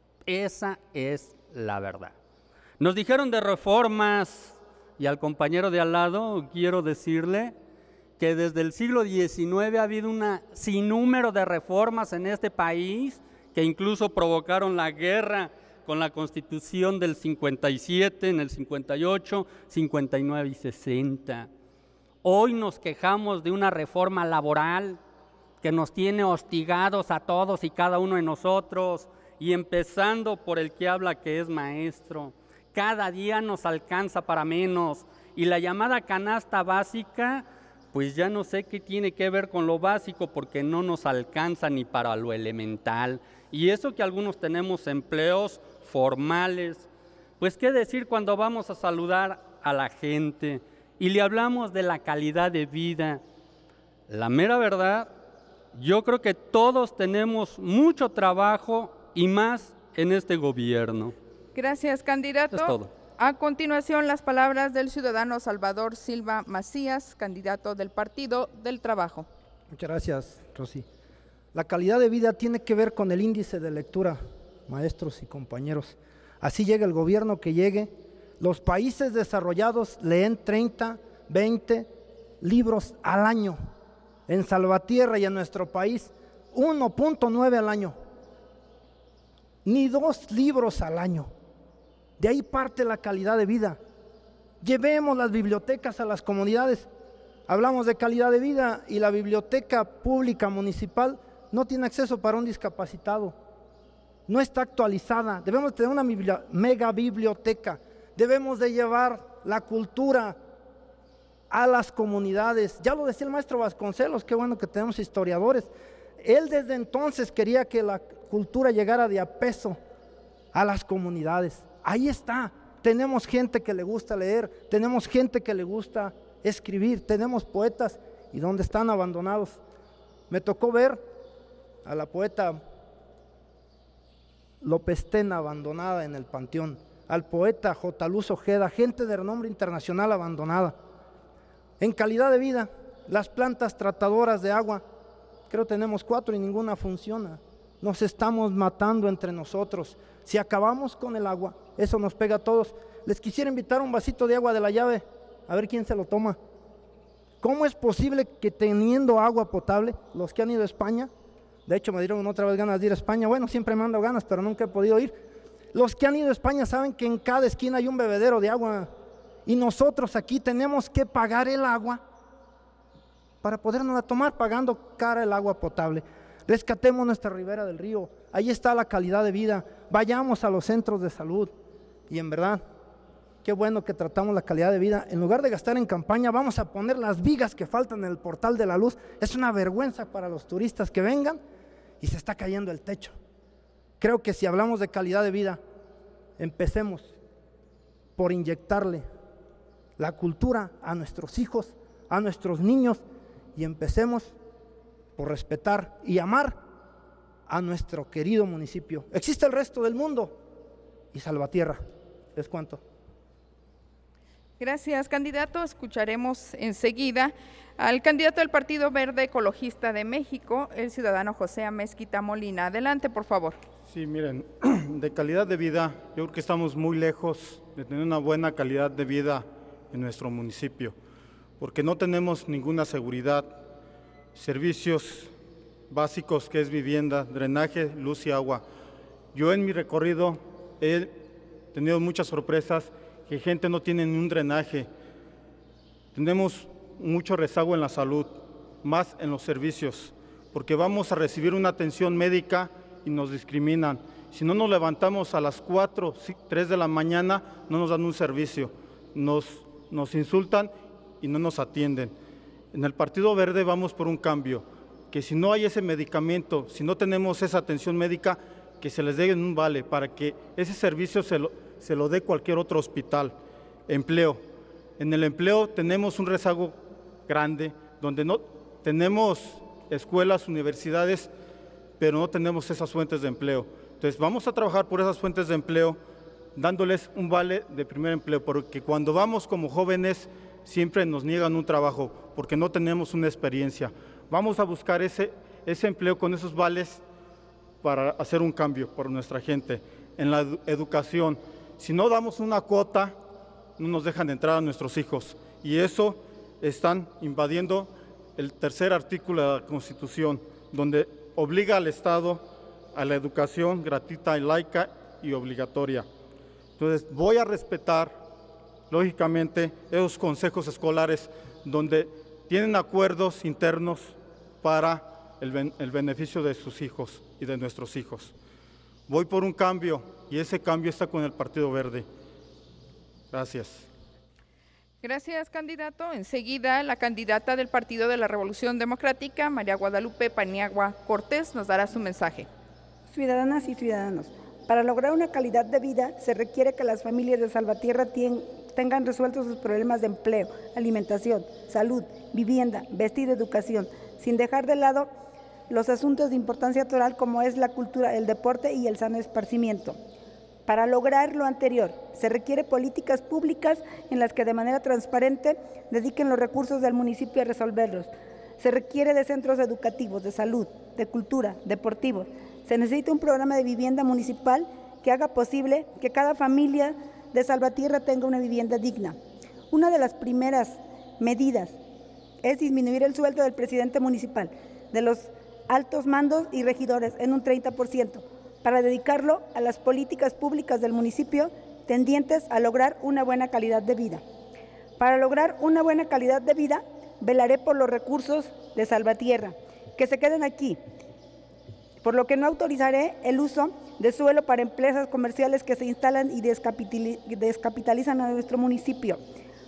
Esa es la verdad. Nos dijeron de reformas y al compañero de al lado quiero decirle que desde el siglo XIX ha habido un sinnúmero de reformas en este país que incluso provocaron la guerra con la Constitución del 57, en el 58, 59 y 60. Hoy nos quejamos de una reforma laboral que nos tiene hostigados a todos y cada uno de nosotros, y empezando por el que habla que es maestro. Cada día nos alcanza para menos, y la llamada canasta básica, pues ya no sé qué tiene que ver con lo básico, porque no nos alcanza ni para lo elemental. Y eso que algunos tenemos empleos formales, pues qué decir cuando vamos a saludar a la gente y le hablamos de la calidad de vida. La mera verdad, yo creo que todos tenemos mucho trabajo y más en este gobierno. Gracias, candidato. Es todo. A continuación, las palabras del ciudadano Salvador Silva Macías, candidato del Partido del Trabajo. Muchas gracias, Rosy. La calidad de vida tiene que ver con el índice de lectura, maestros y compañeros. Así llega el gobierno que llegue. Los países desarrollados leen 30, 20 libros al año. En Salvatierra y en nuestro país, 1.9 al año. Ni 2 libros al año. De ahí parte la calidad de vida. Llevemos las bibliotecas a las comunidades. Hablamos de calidad de vida y la biblioteca pública municipal no tiene acceso para un discapacitado. No está actualizada. Debemos tener una mega biblioteca. Debemos de llevar la cultura a las comunidades. Ya lo decía el maestro Vasconcelos, qué bueno que tenemos historiadores. Él desde entonces quería que la cultura llegara de a peso a las comunidades. Ahí está, tenemos gente que le gusta leer, tenemos gente que le gusta escribir, tenemos poetas, ¿y dónde están abandonados? Me tocó ver a la poeta López Tena abandonada en el panteón, al poeta J. Luz Ojeda, gente de renombre internacional abandonada. En calidad de vida, las plantas tratadoras de agua, creo tenemos 4 y ninguna funciona. Nos estamos matando entre nosotros. Si acabamos con el agua, eso nos pega a todos. Les quisiera invitar un vasito de agua de la llave, a ver quién se lo toma. ¿Cómo es posible que teniendo agua potable, los que han ido a España, de hecho me dieron otra vez ganas de ir a España, bueno, siempre me han dado ganas, pero nunca he podido ir. Los que han ido a España saben que en cada esquina hay un bebedero de agua, y nosotros aquí tenemos que pagar el agua para podernosla tomar, pagando cara el agua potable. Rescatemos nuestra ribera del río, ahí está la calidad de vida. Vayamos a los centros de salud, y en verdad, qué bueno que tratamos la calidad de vida. En lugar de gastar en campaña, vamos a poner las vigas que faltan en el portal de la luz. Es una vergüenza para los turistas que vengan y se está cayendo el techo. Creo que si hablamos de calidad de vida, empecemos por inyectarle la cultura a nuestros hijos, a nuestros niños, y empecemos por respetar y amar a nuestro querido municipio. Existe el resto del mundo y Salvatierra. ¿Es cuánto? Gracias, candidato. Escucharemos enseguida al candidato del Partido Verde Ecologista de México, el ciudadano José Amezquita Molina. Adelante, por favor. Sí, miren, de calidad de vida, yo creo que estamos muy lejos de tener una buena calidad de vida en nuestro municipio, porque no tenemos ninguna seguridad, servicios básicos que es vivienda, drenaje, luz y agua. Yo en mi recorrido he tenido muchas sorpresas, que gente no tiene ni un drenaje. Tenemos mucho rezago en la salud, más en los servicios, porque vamos a recibir una atención médica y nos discriminan. Si no nos levantamos a las 4, 3 de la mañana, no nos dan un servicio, nos insultan y no nos atienden. En el Partido Verde vamos por un cambio, que si no hay ese medicamento, si no tenemos esa atención médica, que se les dé un vale para que ese servicio se lo dé cualquier otro hospital. Empleo. En el empleo tenemos un rezago grande, donde no tenemos escuelas, universidades, pero no tenemos esas fuentes de empleo. Entonces vamos a trabajar por esas fuentes de empleo, dándoles un vale de primer empleo, porque cuando vamos como jóvenes siempre nos niegan un trabajo, porque no tenemos una experiencia. Vamos a buscar ese empleo con esos vales para hacer un cambio por nuestra gente. En la educación, si no damos una cuota, no nos dejan entrar a nuestros hijos, y eso están invadiendo el tercer artículo de la Constitución, donde obliga al Estado a la educación gratuita y laica y obligatoria. Entonces voy a respetar, lógicamente, esos consejos escolares donde tienen acuerdos internos para el beneficio de sus hijos y de nuestros hijos. Voy por un cambio, y ese cambio está con el Partido Verde. Gracias. Gracias, candidato. Enseguida, la candidata del Partido de la Revolución Democrática, María Guadalupe Paniagua Cortés, nos dará su mensaje. Ciudadanas y ciudadanos, para lograr una calidad de vida se requiere que las familias de Salvatierra tengan resueltos sus problemas de empleo, alimentación, salud, vivienda, vestido, educación, sin dejar de lado los asuntos de importancia total como es la cultura, el deporte y el sano esparcimiento. Para lograr lo anterior, se requiere políticas públicas en las que de manera transparente dediquen los recursos del municipio a resolverlos. Se requiere de centros educativos, de salud, de cultura, deportivos. Se necesita un programa de vivienda municipal que haga posible que cada familia de Salvatierra tenga una vivienda digna. Una de las primeras medidas es disminuir el sueldo del presidente municipal, de los altos mandos y regidores en un 30%, para dedicarlo a las políticas públicas del municipio tendientes a lograr una buena calidad de vida. Para lograr una buena calidad de vida, velaré por los recursos de Salvatierra, que se queden aquí, por lo que no autorizaré el uso de suelo para empresas comerciales que se instalan y descapitalizan a nuestro municipio.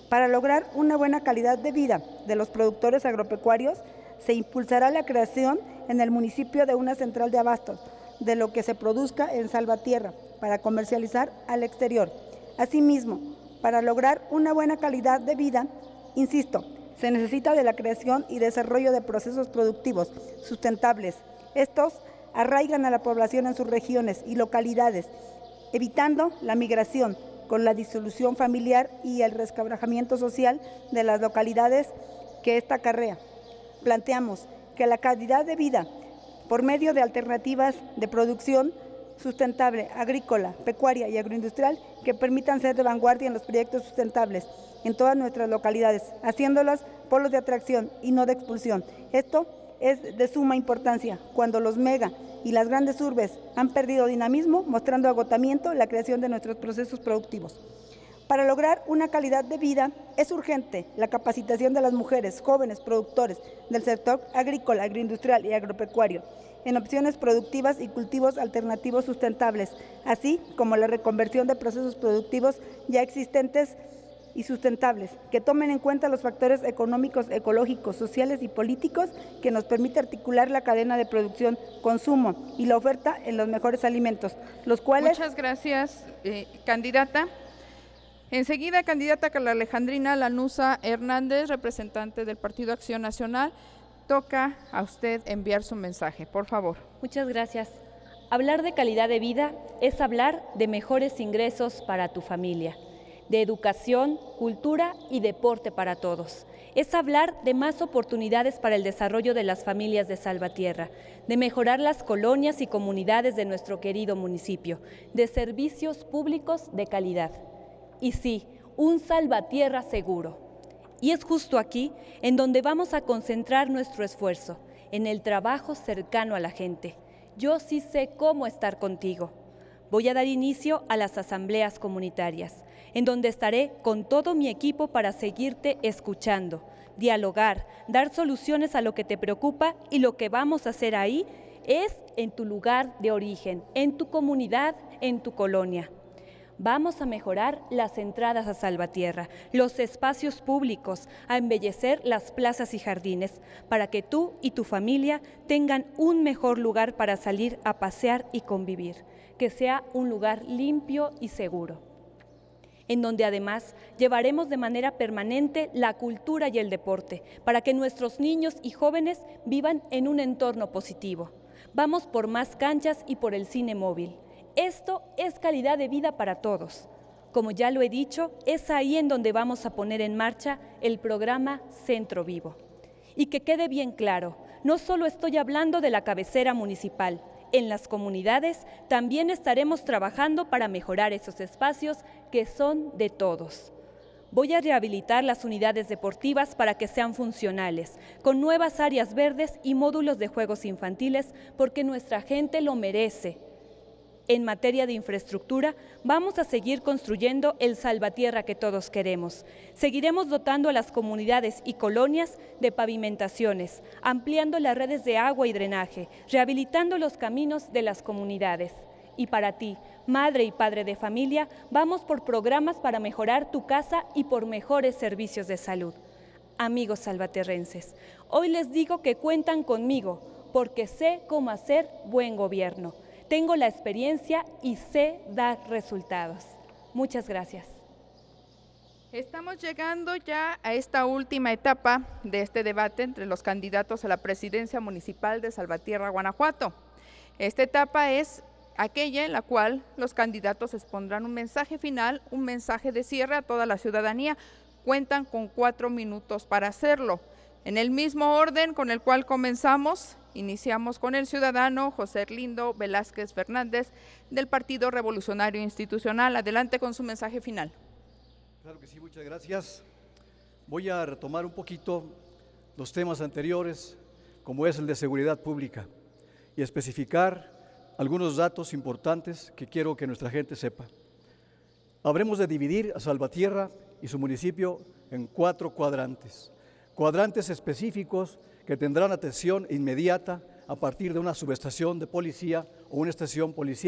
Para lograr una buena calidad de vida de los productores agropecuarios, se impulsará la creación en el municipio de una central de abastos de lo que se produzca en Salvatierra para comercializar al exterior. Asimismo, para lograr una buena calidad de vida, insisto, se necesita de la creación y desarrollo de procesos productivos sustentables. Estos arraigan a la población en sus regiones y localidades, evitando la migración con la disolución familiar y el resquebrajamiento social de las localidades que esta acarrea. Planteamos que la calidad de vida, por medio de alternativas de producción sustentable, agrícola, pecuaria y agroindustrial, que permitan ser de vanguardia en los proyectos sustentables en todas nuestras localidades, haciéndolas polos de atracción y no de expulsión. Esto es de suma importancia cuando los mega y las grandes urbes han perdido dinamismo, mostrando agotamiento en la creación de nuestros procesos productivos. Para lograr una calidad de vida es urgente la capacitación de las mujeres, jóvenes productores del sector agrícola, agroindustrial y agropecuario en opciones productivas y cultivos alternativos sustentables, así como la reconversión de procesos productivos ya existentes y sustentables, que tomen en cuenta los factores económicos, ecológicos, sociales y políticos que nos permite articular la cadena de producción, consumo y la oferta en los mejores alimentos, los cuales… Muchas gracias, candidata. Enseguida, candidata Carla Alejandrina Lanuza Hernández, representante del Partido Acción Nacional, toca a usted enviar su mensaje, por favor. Muchas gracias. Hablar de calidad de vida es hablar de mejores ingresos para tu familia, de educación, cultura y deporte para todos. Es hablar de más oportunidades para el desarrollo de las familias de Salvatierra, de mejorar las colonias y comunidades de nuestro querido municipio, de servicios públicos de calidad. Y sí, un Salvatierra seguro. Y es justo aquí en donde vamos a concentrar nuestro esfuerzo, en el trabajo cercano a la gente. Yo sí sé cómo estar contigo. Voy a dar inicio a las asambleas comunitarias, en donde estaré con todo mi equipo para seguirte escuchando, dialogar, dar soluciones a lo que te preocupa, y lo que vamos a hacer ahí es en tu lugar de origen, en tu comunidad, en tu colonia. Vamos a mejorar las entradas a Salvatierra, los espacios públicos, a embellecer las plazas y jardines, para que tú y tu familia tengan un mejor lugar para salir a pasear y convivir, que sea un lugar limpio y seguro, en donde además llevaremos de manera permanente la cultura y el deporte, para que nuestros niños y jóvenes vivan en un entorno positivo. Vamos por más canchas y por el cine móvil. Esto es calidad de vida para todos. Como ya lo he dicho, es ahí en donde vamos a poner en marcha el programa Centro Vivo. Y que quede bien claro, no solo estoy hablando de la cabecera municipal. En las comunidades también estaremos trabajando para mejorar esos espacios que son de todos. Voy a rehabilitar las unidades deportivas para que sean funcionales, con nuevas áreas verdes y módulos de juegos infantiles, porque nuestra gente lo merece. En materia de infraestructura, vamos a seguir construyendo el Salvatierra que todos queremos. Seguiremos dotando a las comunidades y colonias de pavimentaciones, ampliando las redes de agua y drenaje, rehabilitando los caminos de las comunidades. Y para ti, madre y padre de familia, vamos por programas para mejorar tu casa y por mejores servicios de salud. Amigos salvaterrenses, hoy les digo que cuentan conmigo, porque sé cómo hacer buen gobierno. Tengo la experiencia y sé dar resultados. Muchas gracias. Estamos llegando ya a esta última etapa de este debate entre los candidatos a la presidencia municipal de Salvatierra, Guanajuato. Esta etapa es aquella en la cual los candidatos expondrán un mensaje final, un mensaje de cierre a toda la ciudadanía. Cuentan con 4 minutos para hacerlo. En el mismo orden con el cual comenzamos, iniciamos con el ciudadano José Erlindo Velázquez Fernández del Partido Revolucionario Institucional. Adelante con su mensaje final. Claro que sí, muchas gracias. Voy a retomar un poquito los temas anteriores, como es el de seguridad pública, y especificar algunos datos importantes que quiero que nuestra gente sepa. Habremos de dividir a Salvatierra y su municipio en 4 cuadrantes. Cuadrantes específicos que tendrán atención inmediata a partir de una subestación de policía o una estación policial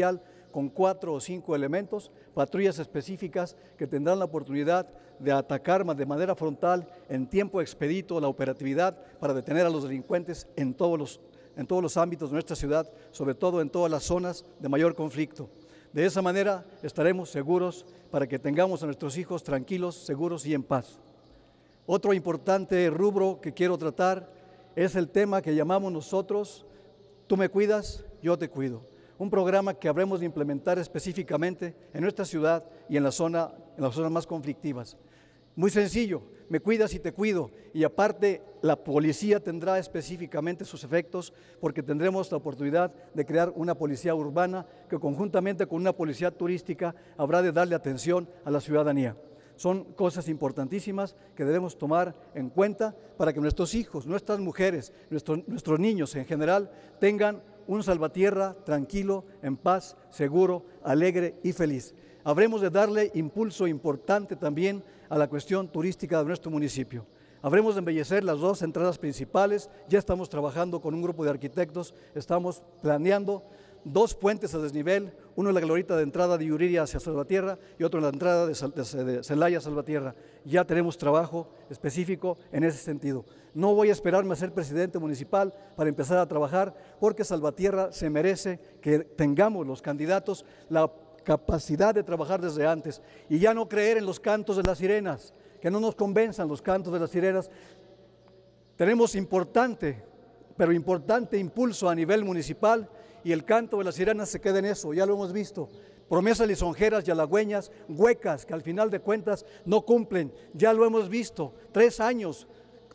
con 4 o 5 elementos, patrullas específicas que tendrán la oportunidad de atacar de manera frontal en tiempo expedito la operatividad para detener a los delincuentes en todos los ámbitos de nuestra ciudad, sobre todo en todas las zonas de mayor conflicto. De esa manera estaremos seguros para que tengamos a nuestros hijos tranquilos, seguros y en paz. Otro importante rubro que quiero tratar es el tema que llamamos nosotros Tú me cuidas, yo te cuido. Un programa que habremos de implementar específicamente en nuestra ciudad y en las zonas más conflictivas. Muy sencillo, me cuidas y te cuido, y aparte la policía tendrá específicamente sus efectos porque tendremos la oportunidad de crear una policía urbana que conjuntamente con una policía turística habrá de darle atención a la ciudadanía. Son cosas importantísimas que debemos tomar en cuenta para que nuestros hijos, nuestras mujeres, nuestros niños en general tengan un Salvatierra tranquilo, en paz, seguro, alegre y feliz. Habremos de darle impulso importante también a la cuestión turística de nuestro municipio. Habremos de embellecer las 2 entradas principales, ya estamos trabajando con un grupo de arquitectos, estamos planeando 2 puentes a desnivel, uno en la glorieta de entrada de Yuriria hacia Salvatierra y otro en la entrada de Celaya a Salvatierra. Ya tenemos trabajo específico en ese sentido. No voy a esperarme a ser presidente municipal para empezar a trabajar, porque Salvatierra se merece que tengamos los candidatos la capacidad de trabajar desde antes y ya no creer en los cantos de las sirenas, que no nos convenzan los cantos de las sirenas. Tenemos importante impulso a nivel municipal y el canto de las sirenas se queda en eso, ya lo hemos visto. Promesas lisonjeras y halagüeñas, huecas, que al final de cuentas no cumplen, ya lo hemos visto. 3 años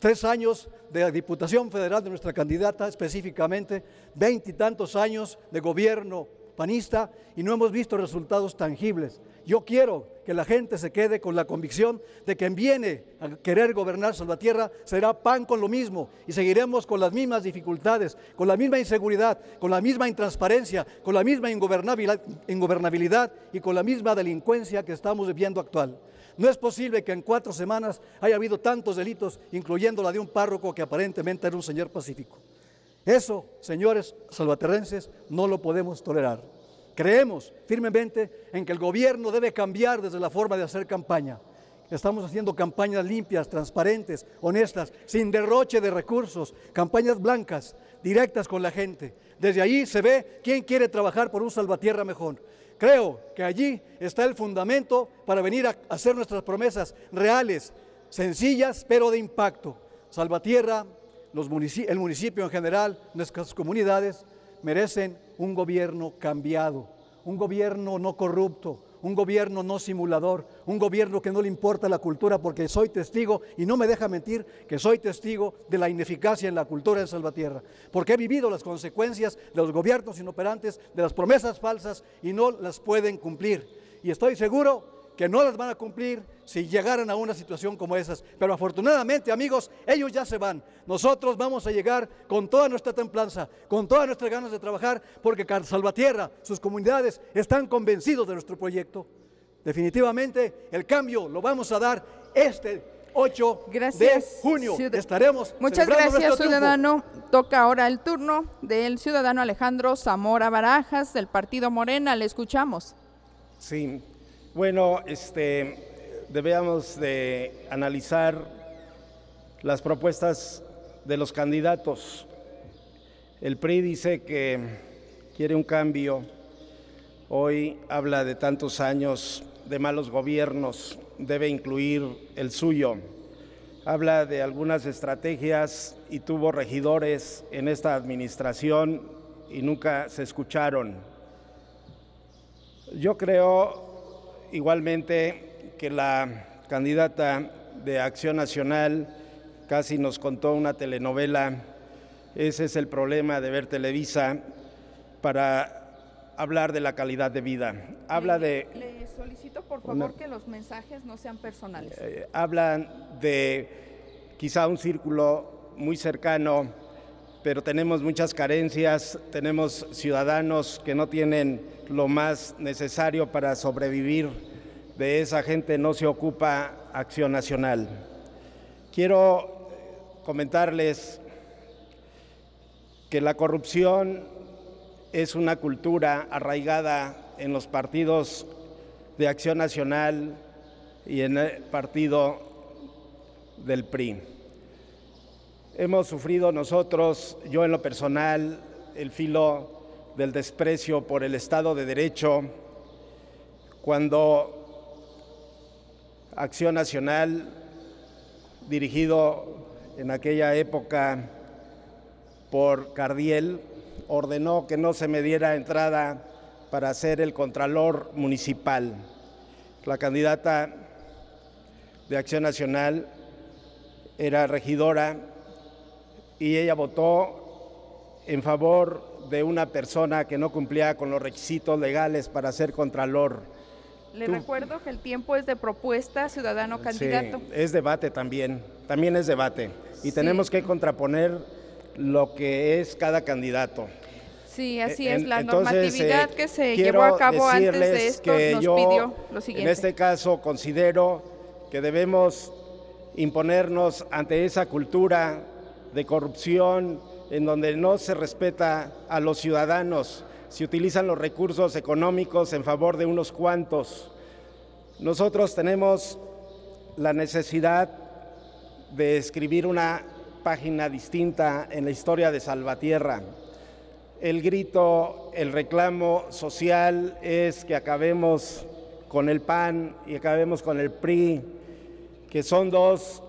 de Diputación Federal de nuestra candidata específicamente, 20 y tantos años de gobierno panista y no hemos visto resultados tangibles. Yo quiero que la gente se quede con la convicción de que quien viene a querer gobernar Salvatierra será pan con lo mismo y seguiremos con las mismas dificultades, con la misma inseguridad, con la misma intransparencia, con la misma ingobernabilidad y con la misma delincuencia que estamos viviendo actual. No es posible que en 4 semanas haya habido tantos delitos, incluyendo la de un párroco que aparentemente era un señor pacífico. Eso, señores salvaterrenses, no lo podemos tolerar. Creemos firmemente en que el gobierno debe cambiar desde la forma de hacer campaña. Estamos haciendo campañas limpias, transparentes, honestas, sin derroche de recursos, campañas blancas, directas con la gente. Desde allí se ve quién quiere trabajar por un Salvatierra mejor. Creo que allí está el fundamento para venir a hacer nuestras promesas reales, sencillas, pero de impacto. Salvatierra, el municipio en general, nuestras comunidades merecen un gobierno cambiado, un gobierno no corrupto, un gobierno no simulador, un gobierno que no le importa la cultura, porque soy testigo, y no me deja mentir, que soy testigo de la ineficacia en la cultura en Salvatierra, porque he vivido las consecuencias de los gobiernos inoperantes, de las promesas falsas y no las pueden cumplir. Y estoy seguro que no las van a cumplir si llegaran a una situación como esas. Pero afortunadamente, amigos, ellos ya se van. Nosotros vamos a llegar con toda nuestra templanza, con todas nuestras ganas de trabajar, porque Salvatierra, sus comunidades, están convencidos de nuestro proyecto. Definitivamente, el cambio lo vamos a dar este 8 de junio. Estaremos Muchas gracias, ciudadano. Toca ahora el turno del ciudadano Alejandro Zamora Barajas, del Partido Morena. Le escuchamos. Sí. Bueno, debemos de analizar las propuestas de los candidatos. El PRI dice que quiere un cambio, hoy habla de tantos años de malos gobiernos, debe incluir el suyo. Habla de algunas estrategias y tuvo regidores en esta administración y nunca se escucharon. Yo creo igualmente que la candidata de Acción Nacional casi nos contó una telenovela. Ese es el problema de ver Televisa para hablar de la calidad de vida. Le solicito por favor que los mensajes no sean personales. Hablan de quizá un círculo muy cercano, pero tenemos muchas carencias, tenemos ciudadanos que no tienen lo más necesario para sobrevivir. De esa gente no se ocupa Acción Nacional. Quiero comentarles que la corrupción es una cultura arraigada en los partidos de Acción Nacional y en el partido del PRI. Hemos sufrido nosotros, yo en lo personal, el filo del desprecio por el Estado de Derecho, cuando Acción Nacional, dirigido en aquella época por Cardiel, ordenó que no se me diera entrada para ser el contralor municipal. La candidata de Acción Nacional era regidora y ella votó en favor de una persona que no cumplía con los requisitos legales para ser contralor. Le recuerdo que el tiempo es de propuesta, ciudadano candidato. Sí, es debate también es debate. Y sí, tenemos que contraponer lo que es cada candidato. Sí, así es, la normatividad que se llevó a cabo antes de esto nos pidió lo siguiente. En este caso considero que debemos imponernos ante esa cultura de corrupción en donde no se respeta a los ciudadanos, se utilizan los recursos económicos en favor de unos cuantos. Nosotros tenemos la necesidad de escribir una página distinta en la historia de Salvatierra. El grito, el reclamo social es que acabemos con el PAN y acabemos con el PRI, que son dos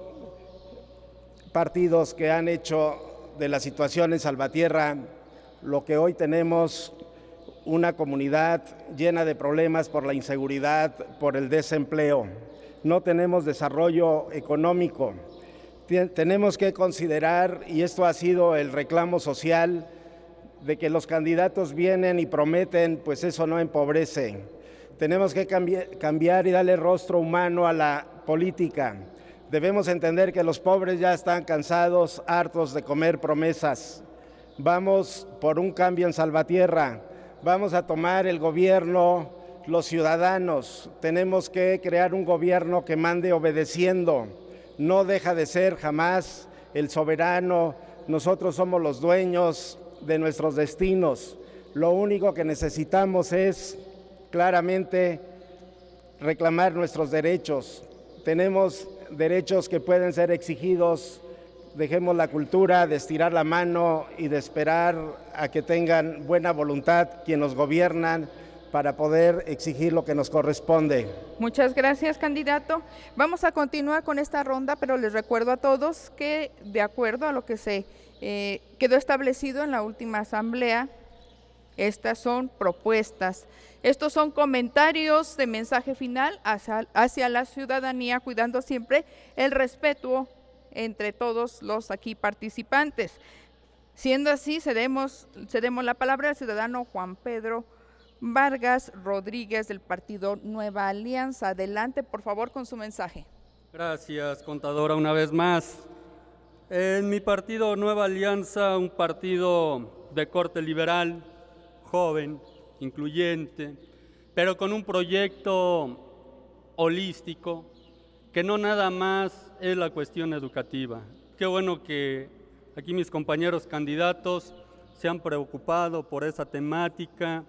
partidos que han hecho de la situación en Salvatierra lo que hoy tenemos, una comunidad llena de problemas por la inseguridad, por el desempleo. No tenemos desarrollo económico. Tenemos que considerar, y esto ha sido el reclamo social, de que los candidatos vienen y prometen, pues eso no empobrece. Tenemos que cambiar y darle rostro humano a la política. Debemos entender que los pobres ya están cansados, hartos de comer promesas. Vamos por un cambio en Salvatierra. Vamos a tomar el gobierno, los ciudadanos. Tenemos que crear un gobierno que mande obedeciendo. No deja de ser jamás el soberano. Nosotros somos los dueños de nuestros destinos. Lo único que necesitamos es claramente reclamar nuestros derechos. Tenemos derechos que pueden ser exigidos. Dejemos la cultura de estirar la mano y de esperar a que tengan buena voluntad quienes nos gobiernan para poder exigir lo que nos corresponde. Muchas gracias, candidato. Vamos a continuar con esta ronda, pero les recuerdo a todos que de acuerdo a lo que se quedó establecido en la última asamblea, estas son propuestas. Estos son comentarios de mensaje final hacia la ciudadanía, cuidando siempre el respeto entre todos los aquí participantes. Siendo así, cedemos la palabra al ciudadano Juan Pedro Vargas Rodríguez del partido Nueva Alianza. Adelante, por favor, con su mensaje. Gracias, contadora, una vez más. En mi partido Nueva Alianza, un partido de corte liberal, joven, incluyente, pero con un proyecto holístico, que no nada más es la cuestión educativa. Qué bueno que aquí mis compañeros candidatos se han preocupado por esa temática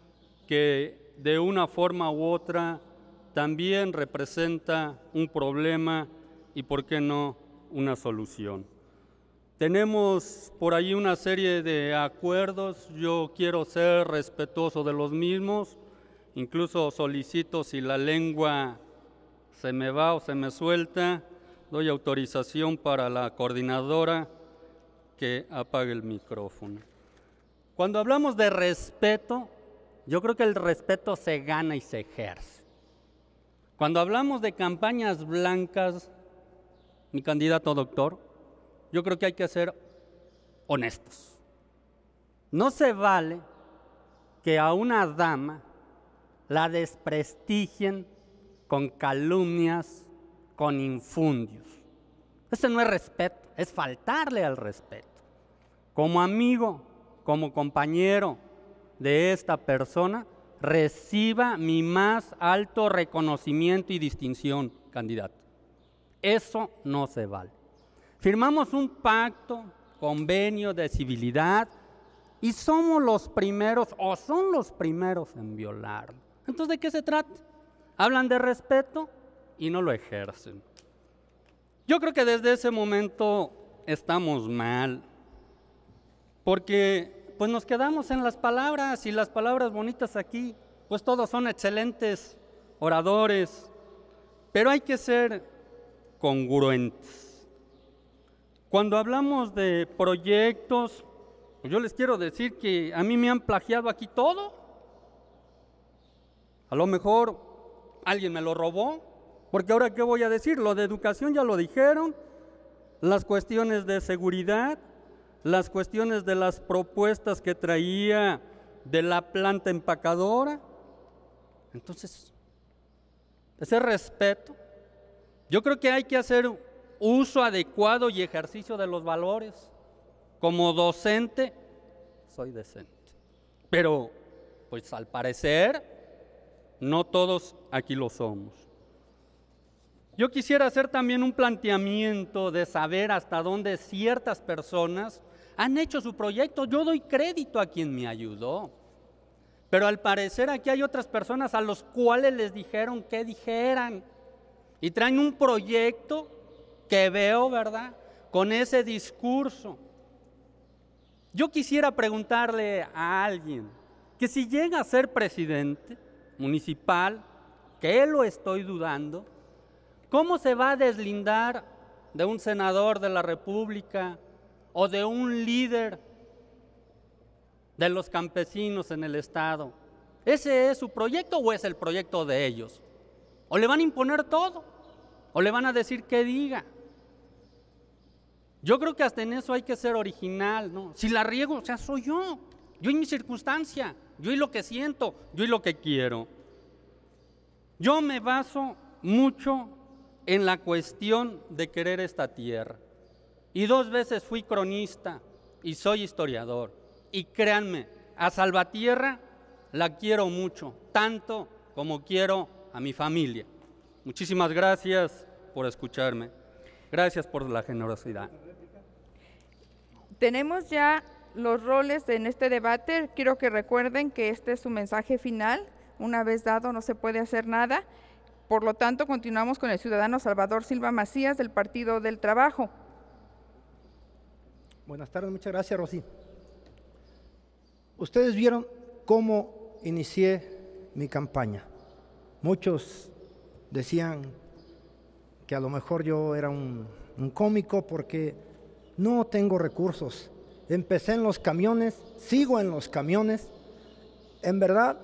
que de una forma u otra también representa un problema y, por qué no, una solución. Tenemos por ahí una serie de acuerdos, yo quiero ser respetuoso de los mismos, incluso solicito, si la lengua se me va o se me suelta, doy autorización para la coordinadora que apague el micrófono. Cuando hablamos de respeto, yo creo que el respeto se gana y se ejerce. Cuando hablamos de campañas blancas, mi candidato doctor, yo creo que hay que ser honestos. No se vale que a una dama la desprestigien con calumnias, con infundios. Ese no es respeto, es faltarle al respeto. Como amigo, como compañero de esta persona, reciba mi más alto reconocimiento y distinción, candidato. Eso no se vale. Firmamos un pacto, convenio de civilidad, y somos los primeros o son los primeros en violarlo. Entonces, ¿de qué se trata? Hablan de respeto y no lo ejercen. Yo creo que desde ese momento estamos mal, porque pues nos quedamos en las palabras, y las palabras bonitas aquí, pues todos son excelentes oradores, pero hay que ser congruentes. Cuando hablamos de proyectos, pues yo les quiero decir que a mí me han plagiado aquí todo. A lo mejor alguien me lo robó, porque ahora ¿qué voy a decir? Lo de educación ya lo dijeron, las cuestiones de seguridad, las cuestiones de las propuestas que traía de la planta empacadora. Entonces, ese respeto, yo creo que hay que hacer uso adecuado y ejercicio de los valores. Como docente, soy decente, pero pues al parecer no todos aquí lo somos. Yo quisiera hacer también un planteamiento de saber hasta dónde ciertas personas han hecho su proyecto. Yo doy crédito a quien me ayudó, pero al parecer aquí hay otras personas a los cuales les dijeron que dijeran y traen un proyecto que veo, ¿verdad?, con ese discurso. Yo quisiera preguntarle a alguien que si llega a ser presidente municipal, que lo estoy dudando, ¿cómo se va a deslindar de un senador de la República o de un líder de los campesinos en el estado? ¿Ese es su proyecto o es el proyecto de ellos? ¿O le van a imponer todo? ¿O le van a decir que diga? Yo creo que hasta en eso hay que ser original, ¿no? Si la riego, o sea, soy yo y mi circunstancia, yo y lo que siento, yo y lo que quiero. Yo me baso mucho en la cuestión de querer esta tierra. Y 2 veces fui cronista y soy historiador. Y créanme, a Salvatierra la quiero mucho, tanto como quiero a mi familia. Muchísimas gracias por escucharme. Gracias por la generosidad. Tenemos ya los roles en este debate. Quiero que recuerden que este es su mensaje final. Una vez dado no se puede hacer nada. Por lo tanto, continuamos con el ciudadano Salvador Silva Macías del Partido del Trabajo. Buenas tardes, muchas gracias, Rosy. Ustedes vieron cómo inicié mi campaña. Muchos decían que a lo mejor yo era un cómico porque no tengo recursos. Empecé en los camiones, sigo en los camiones. En verdad,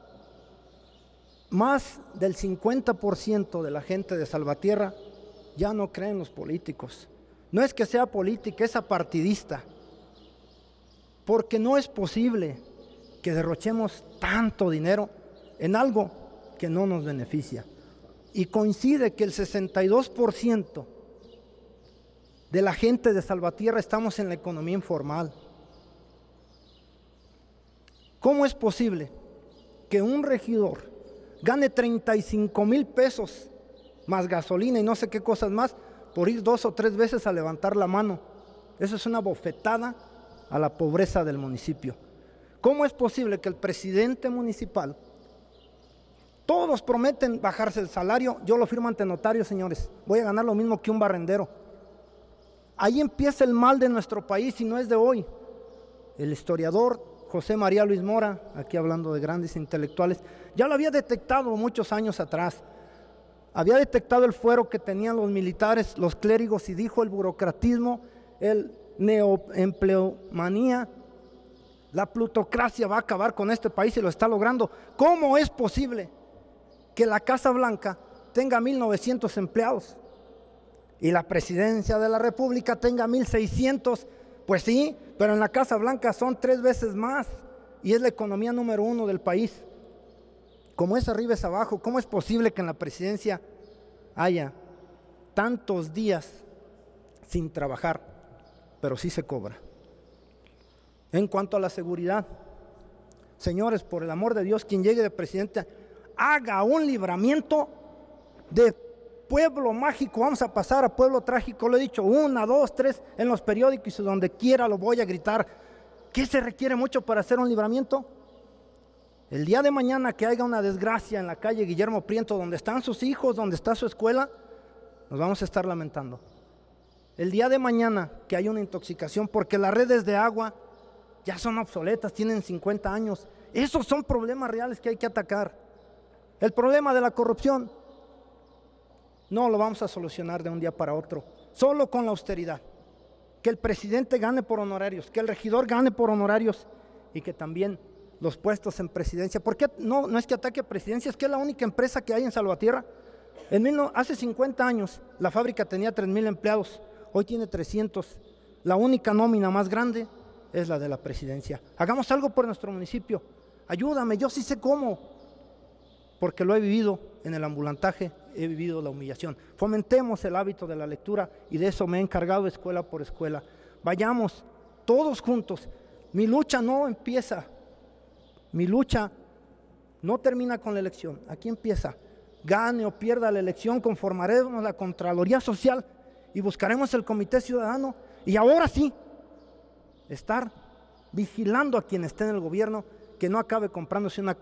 más del 50% de la gente de Salvatierra ya no cree en los políticos. No es que sea política, es apartidista. Porque no es posible que derrochemos tanto dinero en algo que no nos beneficia. Y coincide que el 62% de la gente de Salvatierra estamos en la economía informal. ¿Cómo es posible que un regidor gane 35,000 pesos más gasolina y no sé qué cosas más por ir 2 o 3 veces a levantar la mano? Eso es una bofetada a la pobreza del municipio. ¿Cómo es posible que el presidente municipal, todos prometen bajarse el salario? Yo lo firmo ante notario, señores, voy a ganar lo mismo que un barrendero. Ahí empieza el mal de nuestro país y no es de hoy. El historiador José María Luis Mora, aquí hablando de grandes intelectuales, ya lo había detectado muchos años atrás. Había detectado el fuero que tenían los militares, los clérigos, y dijo: el burocratismo, el neoempleomanía, la plutocracia va a acabar con este país y lo está logrando. ¿Cómo es posible que la Casa Blanca tenga 1,900 empleados y la Presidencia de la República tenga 1,600? Pues sí, pero en la Casa Blanca son 3 veces más y es la economía número 1 del país. Como es arriba es abajo. ¿Cómo es posible que en la presidencia haya tantos días sin trabajar, pero sí se cobra? En cuanto a la seguridad, señores, por el amor de Dios, quien llegue de presidente, haga un libramiento de pueblo mágico, vamos a pasar a pueblo trágico. Lo he dicho 1, 2, 3 en los periódicos y donde quiera lo voy a gritar. ¿Qué se requiere mucho para hacer un libramiento? El día de mañana que haya una desgracia en la calle Guillermo Prieto, donde están sus hijos, donde está su escuela, nos vamos a estar lamentando. El día de mañana que haya una intoxicación, porque las redes de agua ya son obsoletas, tienen 50 años. Esos son problemas reales que hay que atacar. El problema de la corrupción no lo vamos a solucionar de un día para otro, solo con la austeridad. Que el presidente gane por honorarios, que el regidor gane por honorarios y que también los puestos en presidencia. ¿Por qué no es que ataque a presidencia? Es que es la única empresa que hay en Salvatierra. Hace 50 años la fábrica tenía 3,000 empleados, hoy tiene 300. La única nómina más grande es la de la presidencia. Hagamos algo por nuestro municipio. Ayúdame, yo sí sé cómo, porque lo he vivido en el ambulantaje, he vivido la humillación. Fomentemos el hábito de la lectura y de eso me he encargado escuela por escuela. Vayamos todos juntos. Mi lucha no empieza, mi lucha no termina con la elección. Aquí empieza. Gane o pierda la elección, conformaremos la Contraloría Social y buscaremos el Comité Ciudadano. Y ahora sí, estar vigilando a quien esté en el gobierno, que no acabe comprándose una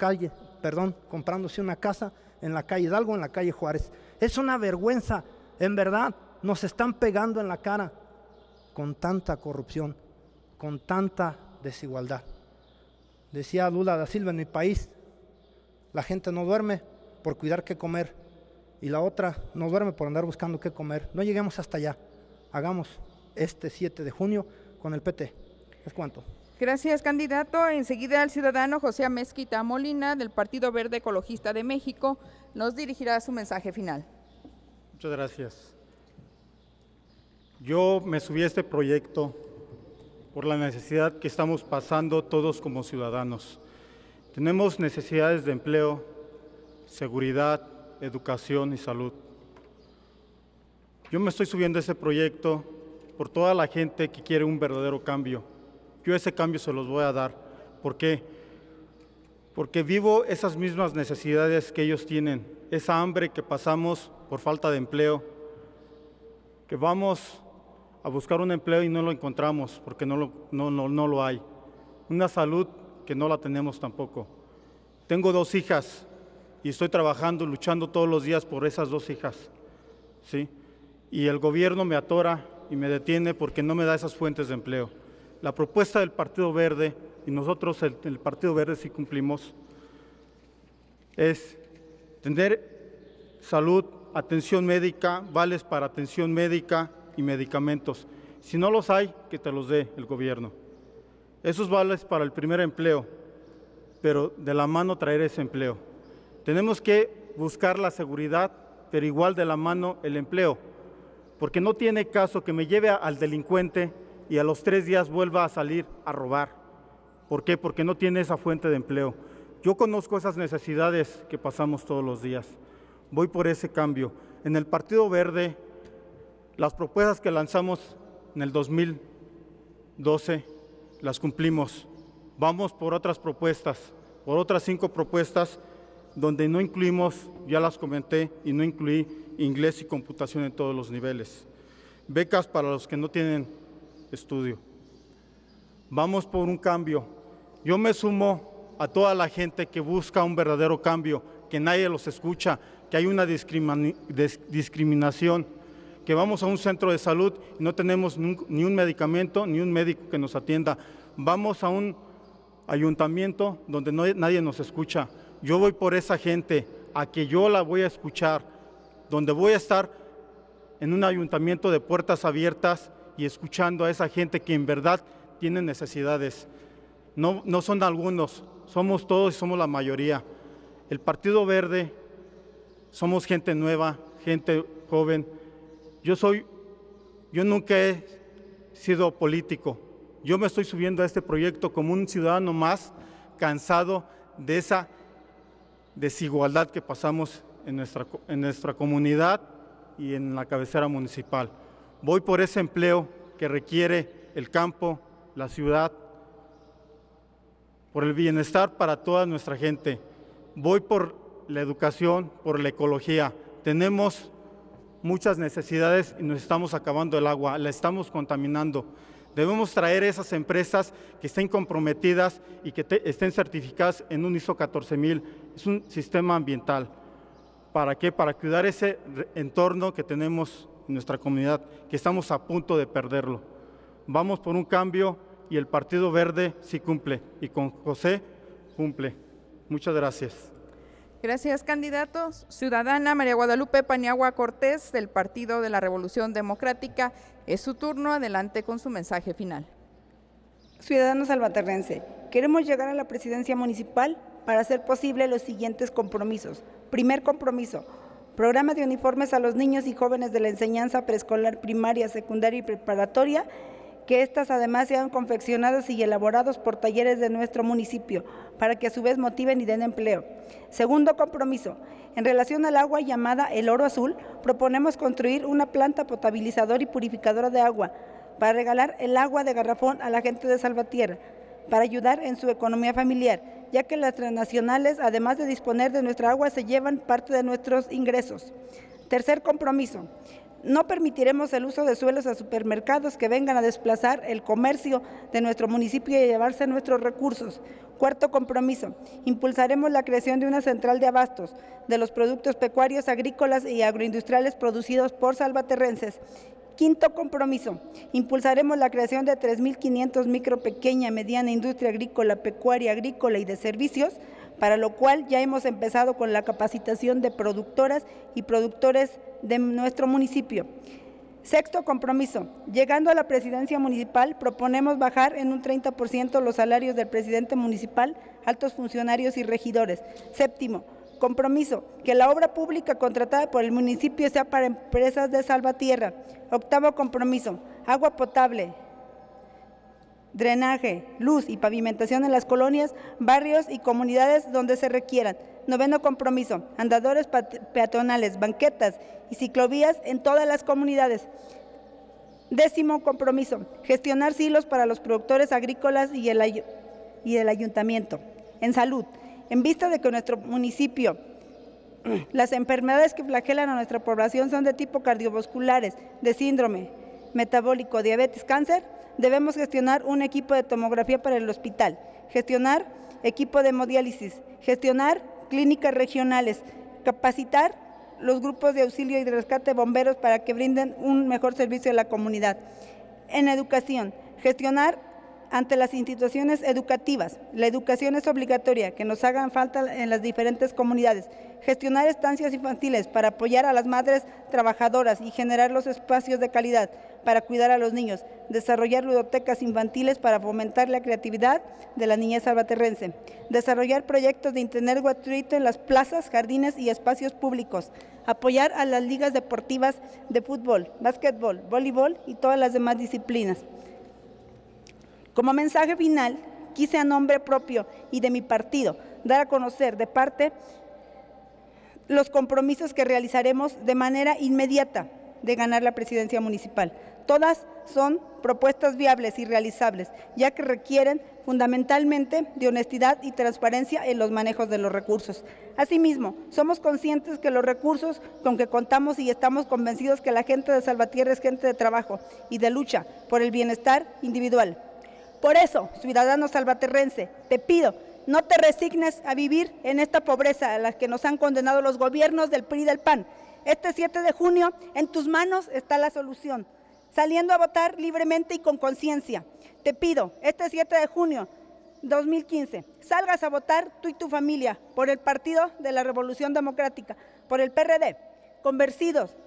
casa en la calle Hidalgo, en la calle Juárez. Es una vergüenza, en verdad, nos están pegando en la cara con tanta corrupción, con tanta desigualdad. Decía Lula da Silva, en mi país la gente no duerme por cuidar qué comer y la otra no duerme por andar buscando qué comer. No lleguemos hasta allá, hagamos este 7 de junio con el PT. ¿Es cuánto? Gracias, candidato. Enseguida el ciudadano José Mezquita Molina, del Partido Verde Ecologista de México, nos dirigirá su mensaje final. Muchas gracias. Yo me subí a este proyecto por la necesidad que estamos pasando todos como ciudadanos. Tenemos necesidades de empleo, seguridad, educación y salud. Yo me estoy subiendo a ese proyecto por toda la gente que quiere un verdadero cambio. Yo ese cambio se los voy a dar. ¿Por qué? Porque vivo esas mismas necesidades que ellos tienen, esa hambre que pasamos por falta de empleo, que vamos a buscar un empleo y no lo encontramos porque no lo hay. Una salud que no la tenemos tampoco. Tengo 2 hijas y estoy trabajando, luchando todos los días por esas 2 hijas, ¿sí? Y el gobierno me atora y me detiene porque no me da esas fuentes de empleo. La propuesta del Partido Verde, y nosotros el Partido Verde sí cumplimos, es tener salud, atención médica, vales para atención médica y medicamentos. Si no los hay, que te los dé el gobierno. Esos vales para el primer empleo, pero de la mano traer ese empleo. Tenemos que buscar la seguridad, pero igual de la mano el empleo, porque no tiene caso que me lleve al delincuente y a los 3 días vuelva a salir a robar. ¿Por qué? Porque no tiene esa fuente de empleo. Yo conozco esas necesidades que pasamos todos los días. Voy por ese cambio. En el Partido Verde, las propuestas que lanzamos en el 2012, las cumplimos. Vamos por otras propuestas, por otras 5 propuestas, donde no incluimos, ya las comenté, y no incluí inglés y computación en todos los niveles. Becas para los que no tienen estudio. Vamos por un cambio. Yo me sumo a toda la gente que busca un verdadero cambio, que nadie los escucha, que hay una discriminación, que vamos a un centro de salud y no tenemos ni un medicamento, ni un médico que nos atienda. Vamos a un ayuntamiento donde nadie nos escucha. Yo voy por esa gente, a que yo la voy a escuchar, donde voy a estar en un ayuntamiento de puertas abiertas y escuchando a esa gente que en verdad tiene necesidades. No son algunos, somos todos y somos la mayoría. El Partido Verde, somos gente nueva, gente joven. Yo nunca he sido político. Yo me estoy subiendo a este proyecto como un ciudadano más cansado de esa desigualdad que pasamos en nuestra comunidad y en la cabecera municipal. Voy por ese empleo que requiere el campo, la ciudad, por el bienestar para toda nuestra gente. Voy por la educación, por la ecología. Tenemos muchas necesidades y nos estamos acabando el agua, la estamos contaminando. Debemos traer esas empresas que estén comprometidas y que estén certificadas en un ISO 14000. Es un sistema ambiental. ¿Para qué? Para cuidar ese entorno que tenemos en nuestra comunidad, que estamos a punto de perderlo. Vamos por un cambio y el Partido Verde sí cumple, y con José cumple. Muchas gracias. Gracias, candidatos. Ciudadana María Guadalupe Paniagua Cortés, del Partido de la Revolución Democrática. Es su turno, adelante con su mensaje final. Ciudadano salvaterrense, queremos llegar a la presidencia municipal para hacer posible los siguientes compromisos. Primer compromiso, programa de uniformes a los niños y jóvenes de la enseñanza preescolar, primaria, secundaria y preparatoria, que éstas además sean confeccionadas y elaborados por talleres de nuestro municipio, para que a su vez motiven y den empleo. Segundo compromiso, en relación al agua llamada el oro azul, proponemos construir una planta potabilizadora y purificadora de agua para regalar el agua de garrafón a la gente de Salvatierra, para ayudar en su economía familiar, ya que las transnacionales, además de disponer de nuestra agua, se llevan parte de nuestros ingresos. Tercer compromiso, no permitiremos el uso de suelos a supermercados que vengan a desplazar el comercio de nuestro municipio y a llevarse nuestros recursos. Cuarto compromiso, impulsaremos la creación de una central de abastos de los productos pecuarios, agrícolas y agroindustriales producidos por salvaterrenses. Quinto compromiso, impulsaremos la creación de 3.500 micro, pequeña, mediana industria agrícola, pecuaria, agrícola y de servicios, para lo cual ya hemos empezado con la capacitación de productoras y productores de nuestro municipio. Sexto compromiso, llegando a la presidencia municipal, proponemos bajar en un 30% los salarios del presidente municipal, altos funcionarios y regidores. Séptimo compromiso, que la obra pública contratada por el municipio sea para empresas de Salvatierra. Octavo compromiso, agua potable, drenaje, luz y pavimentación en las colonias, barrios y comunidades donde se requieran. Noveno compromiso, andadores peatonales, banquetas y ciclovías en todas las comunidades. Décimo compromiso, gestionar silos para los productores agrícolas y el ayuntamiento. En salud, en vista de que nuestro municipio, las enfermedades que flagelan a nuestra población son de tipo cardiovasculares, de síndrome metabólico, diabetes, cáncer, debemos gestionar un equipo de tomografía para el hospital, gestionar equipo de hemodiálisis, gestionar clínicas regionales, capacitar los grupos de auxilio y de rescate de bomberos para que brinden un mejor servicio a la comunidad. En educación, gestionar ante las instituciones educativas. La educación es obligatoria, que nos hagan falta en las diferentes comunidades. Gestionar estancias infantiles para apoyar a las madres trabajadoras y generar los espacios de calidad para cuidar a los niños. Desarrollar ludotecas infantiles para fomentar la creatividad de la niñez salvaterrense. Desarrollar proyectos de internet gratuito en las plazas, jardines y espacios públicos. Apoyar a las ligas deportivas de fútbol, básquetbol, voleibol y todas las demás disciplinas. Como mensaje final, quise a nombre propio y de mi partido dar a conocer de parte los compromisos que realizaremos de manera inmediata de ganar la presidencia municipal. Todas son propuestas viables y realizables, ya que requieren fundamentalmente de honestidad y transparencia en los manejos de los recursos. Asimismo, somos conscientes que los recursos con que contamos y estamos convencidos que la gente de Salvatierra es gente de trabajo y de lucha por el bienestar individual. Por eso, ciudadano salvaterrense, te pido, no te resignes a vivir en esta pobreza a la que nos han condenado los gobiernos del PRI y del PAN. Este 7 de junio, en tus manos está la solución, saliendo a votar libremente y con conciencia. Te pido, este 7 de junio 2015, salgas a votar tú y tu familia por el Partido de la Revolución Democrática, por el PRD, convencidos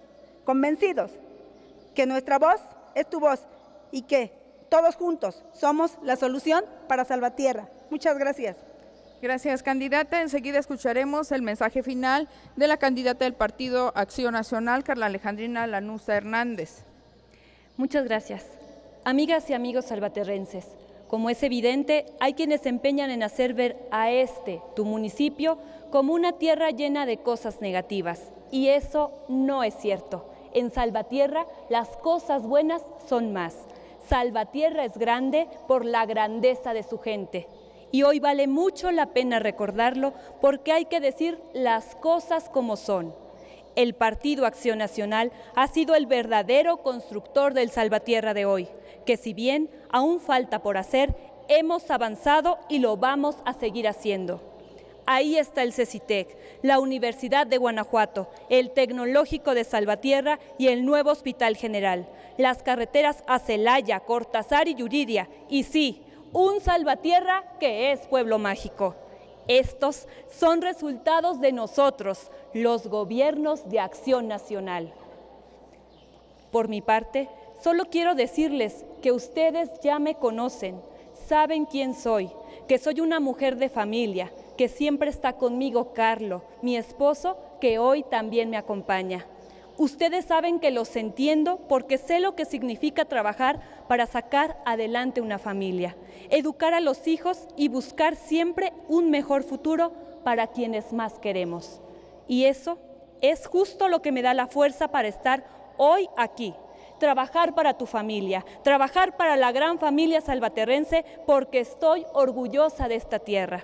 que nuestra voz es tu voz y que todos juntos somos la solución para Salvatierra. Muchas gracias. Gracias, candidata. Enseguida escucharemos el mensaje final de la candidata del Partido Acción Nacional, Carla Alejandrina Lanuza Hernández. Muchas gracias. Amigas y amigos salvaterrenses, como es evidente, hay quienes se empeñan en hacer ver a tu municipio, como una tierra llena de cosas negativas. Y eso no es cierto. En Salvatierra, las cosas buenas son más. Salvatierra es grande por la grandeza de su gente. Y hoy vale mucho la pena recordarlo porque hay que decir las cosas como son. El Partido Acción Nacional ha sido el verdadero constructor del Salvatierra de hoy, que si bien aún falta por hacer, hemos avanzado y lo vamos a seguir haciendo. Ahí está el CECITEC, la Universidad de Guanajuato, el Tecnológico de Salvatierra y el nuevo Hospital General, las carreteras a Celaya, Cortázar y Yuriria, y sí, un Salvatierra que es pueblo mágico. Estos son resultados de nosotros, los gobiernos de Acción Nacional. Por mi parte, solo quiero decirles que ustedes ya me conocen, saben quién soy, que soy una mujer de familia, que siempre está conmigo Carlo, mi esposo, que hoy también me acompaña. Ustedes saben que los entiendo porque sé lo que significa trabajar para sacar adelante una familia, educar a los hijos y buscar siempre un mejor futuro para quienes más queremos. Y eso es justo lo que me da la fuerza para estar hoy aquí. Trabajar para tu familia, trabajar para la gran familia salvaterrense porque estoy orgullosa de esta tierra.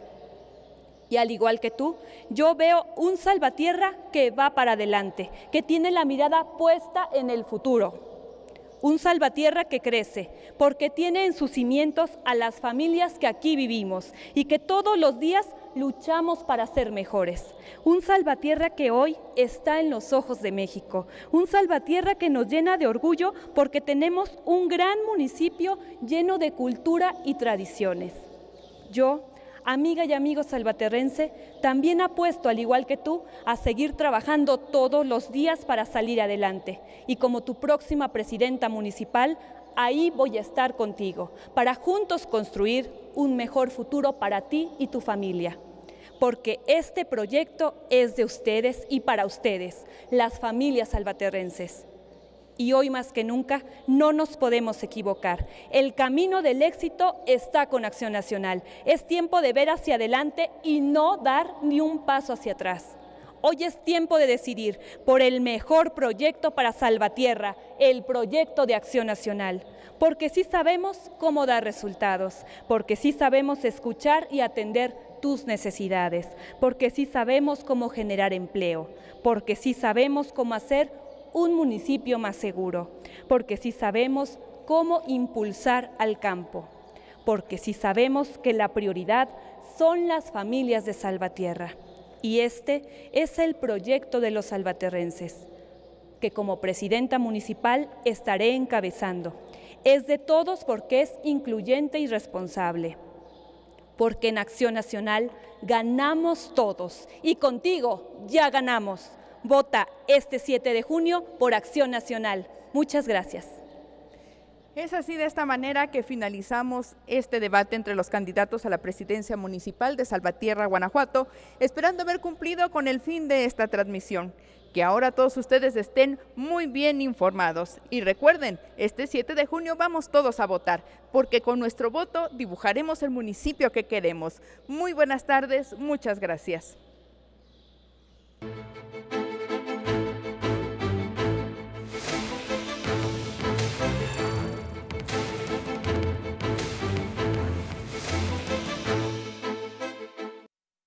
Y al igual que tú, yo veo un Salvatierra que va para adelante, que tiene la mirada puesta en el futuro. Un Salvatierra que crece, porque tiene en sus cimientos a las familias que aquí vivimos y que todos los días luchamos para ser mejores. Un Salvatierra que hoy está en los ojos de México. Un Salvatierra que nos llena de orgullo porque tenemos un gran municipio lleno de cultura y tradiciones. Yo, amiga y amigo salvaterrense, también apuesto, al igual que tú, a seguir trabajando todos los días para salir adelante. Y como tu próxima presidenta municipal, ahí voy a estar contigo, para juntos construir un mejor futuro para ti y tu familia. Porque este proyecto es de ustedes y para ustedes, las familias salvaterrenses. Y hoy más que nunca no nos podemos equivocar. El camino del éxito está con Acción Nacional. Es tiempo de ver hacia adelante y no dar ni un paso hacia atrás. Hoy es tiempo de decidir por el mejor proyecto para Salvatierra, el proyecto de Acción Nacional. Porque sí sabemos cómo dar resultados, porque sí sabemos escuchar y atender tus necesidades, porque sí sabemos cómo generar empleo, porque sí sabemos cómo hacer un municipio más seguro, porque sí sabemos cómo impulsar al campo, porque sí sabemos que la prioridad son las familias de Salvatierra. Y este es el proyecto de los salvaterrenses, que como presidenta municipal estaré encabezando. Es de todos porque es incluyente y responsable, porque en Acción Nacional ganamos todos y contigo ya ganamos. Vota este 7 de junio por Acción Nacional. Muchas gracias. Es así, de esta manera, que finalizamos este debate entre los candidatos a la presidencia municipal de Salvatierra, Guanajuato, esperando haber cumplido con el fin de esta transmisión. Que ahora todos ustedes estén muy bien informados. Y recuerden, este 7 de junio vamos todos a votar, porque con nuestro voto dibujaremos el municipio que queremos. Muy buenas tardes, muchas gracias.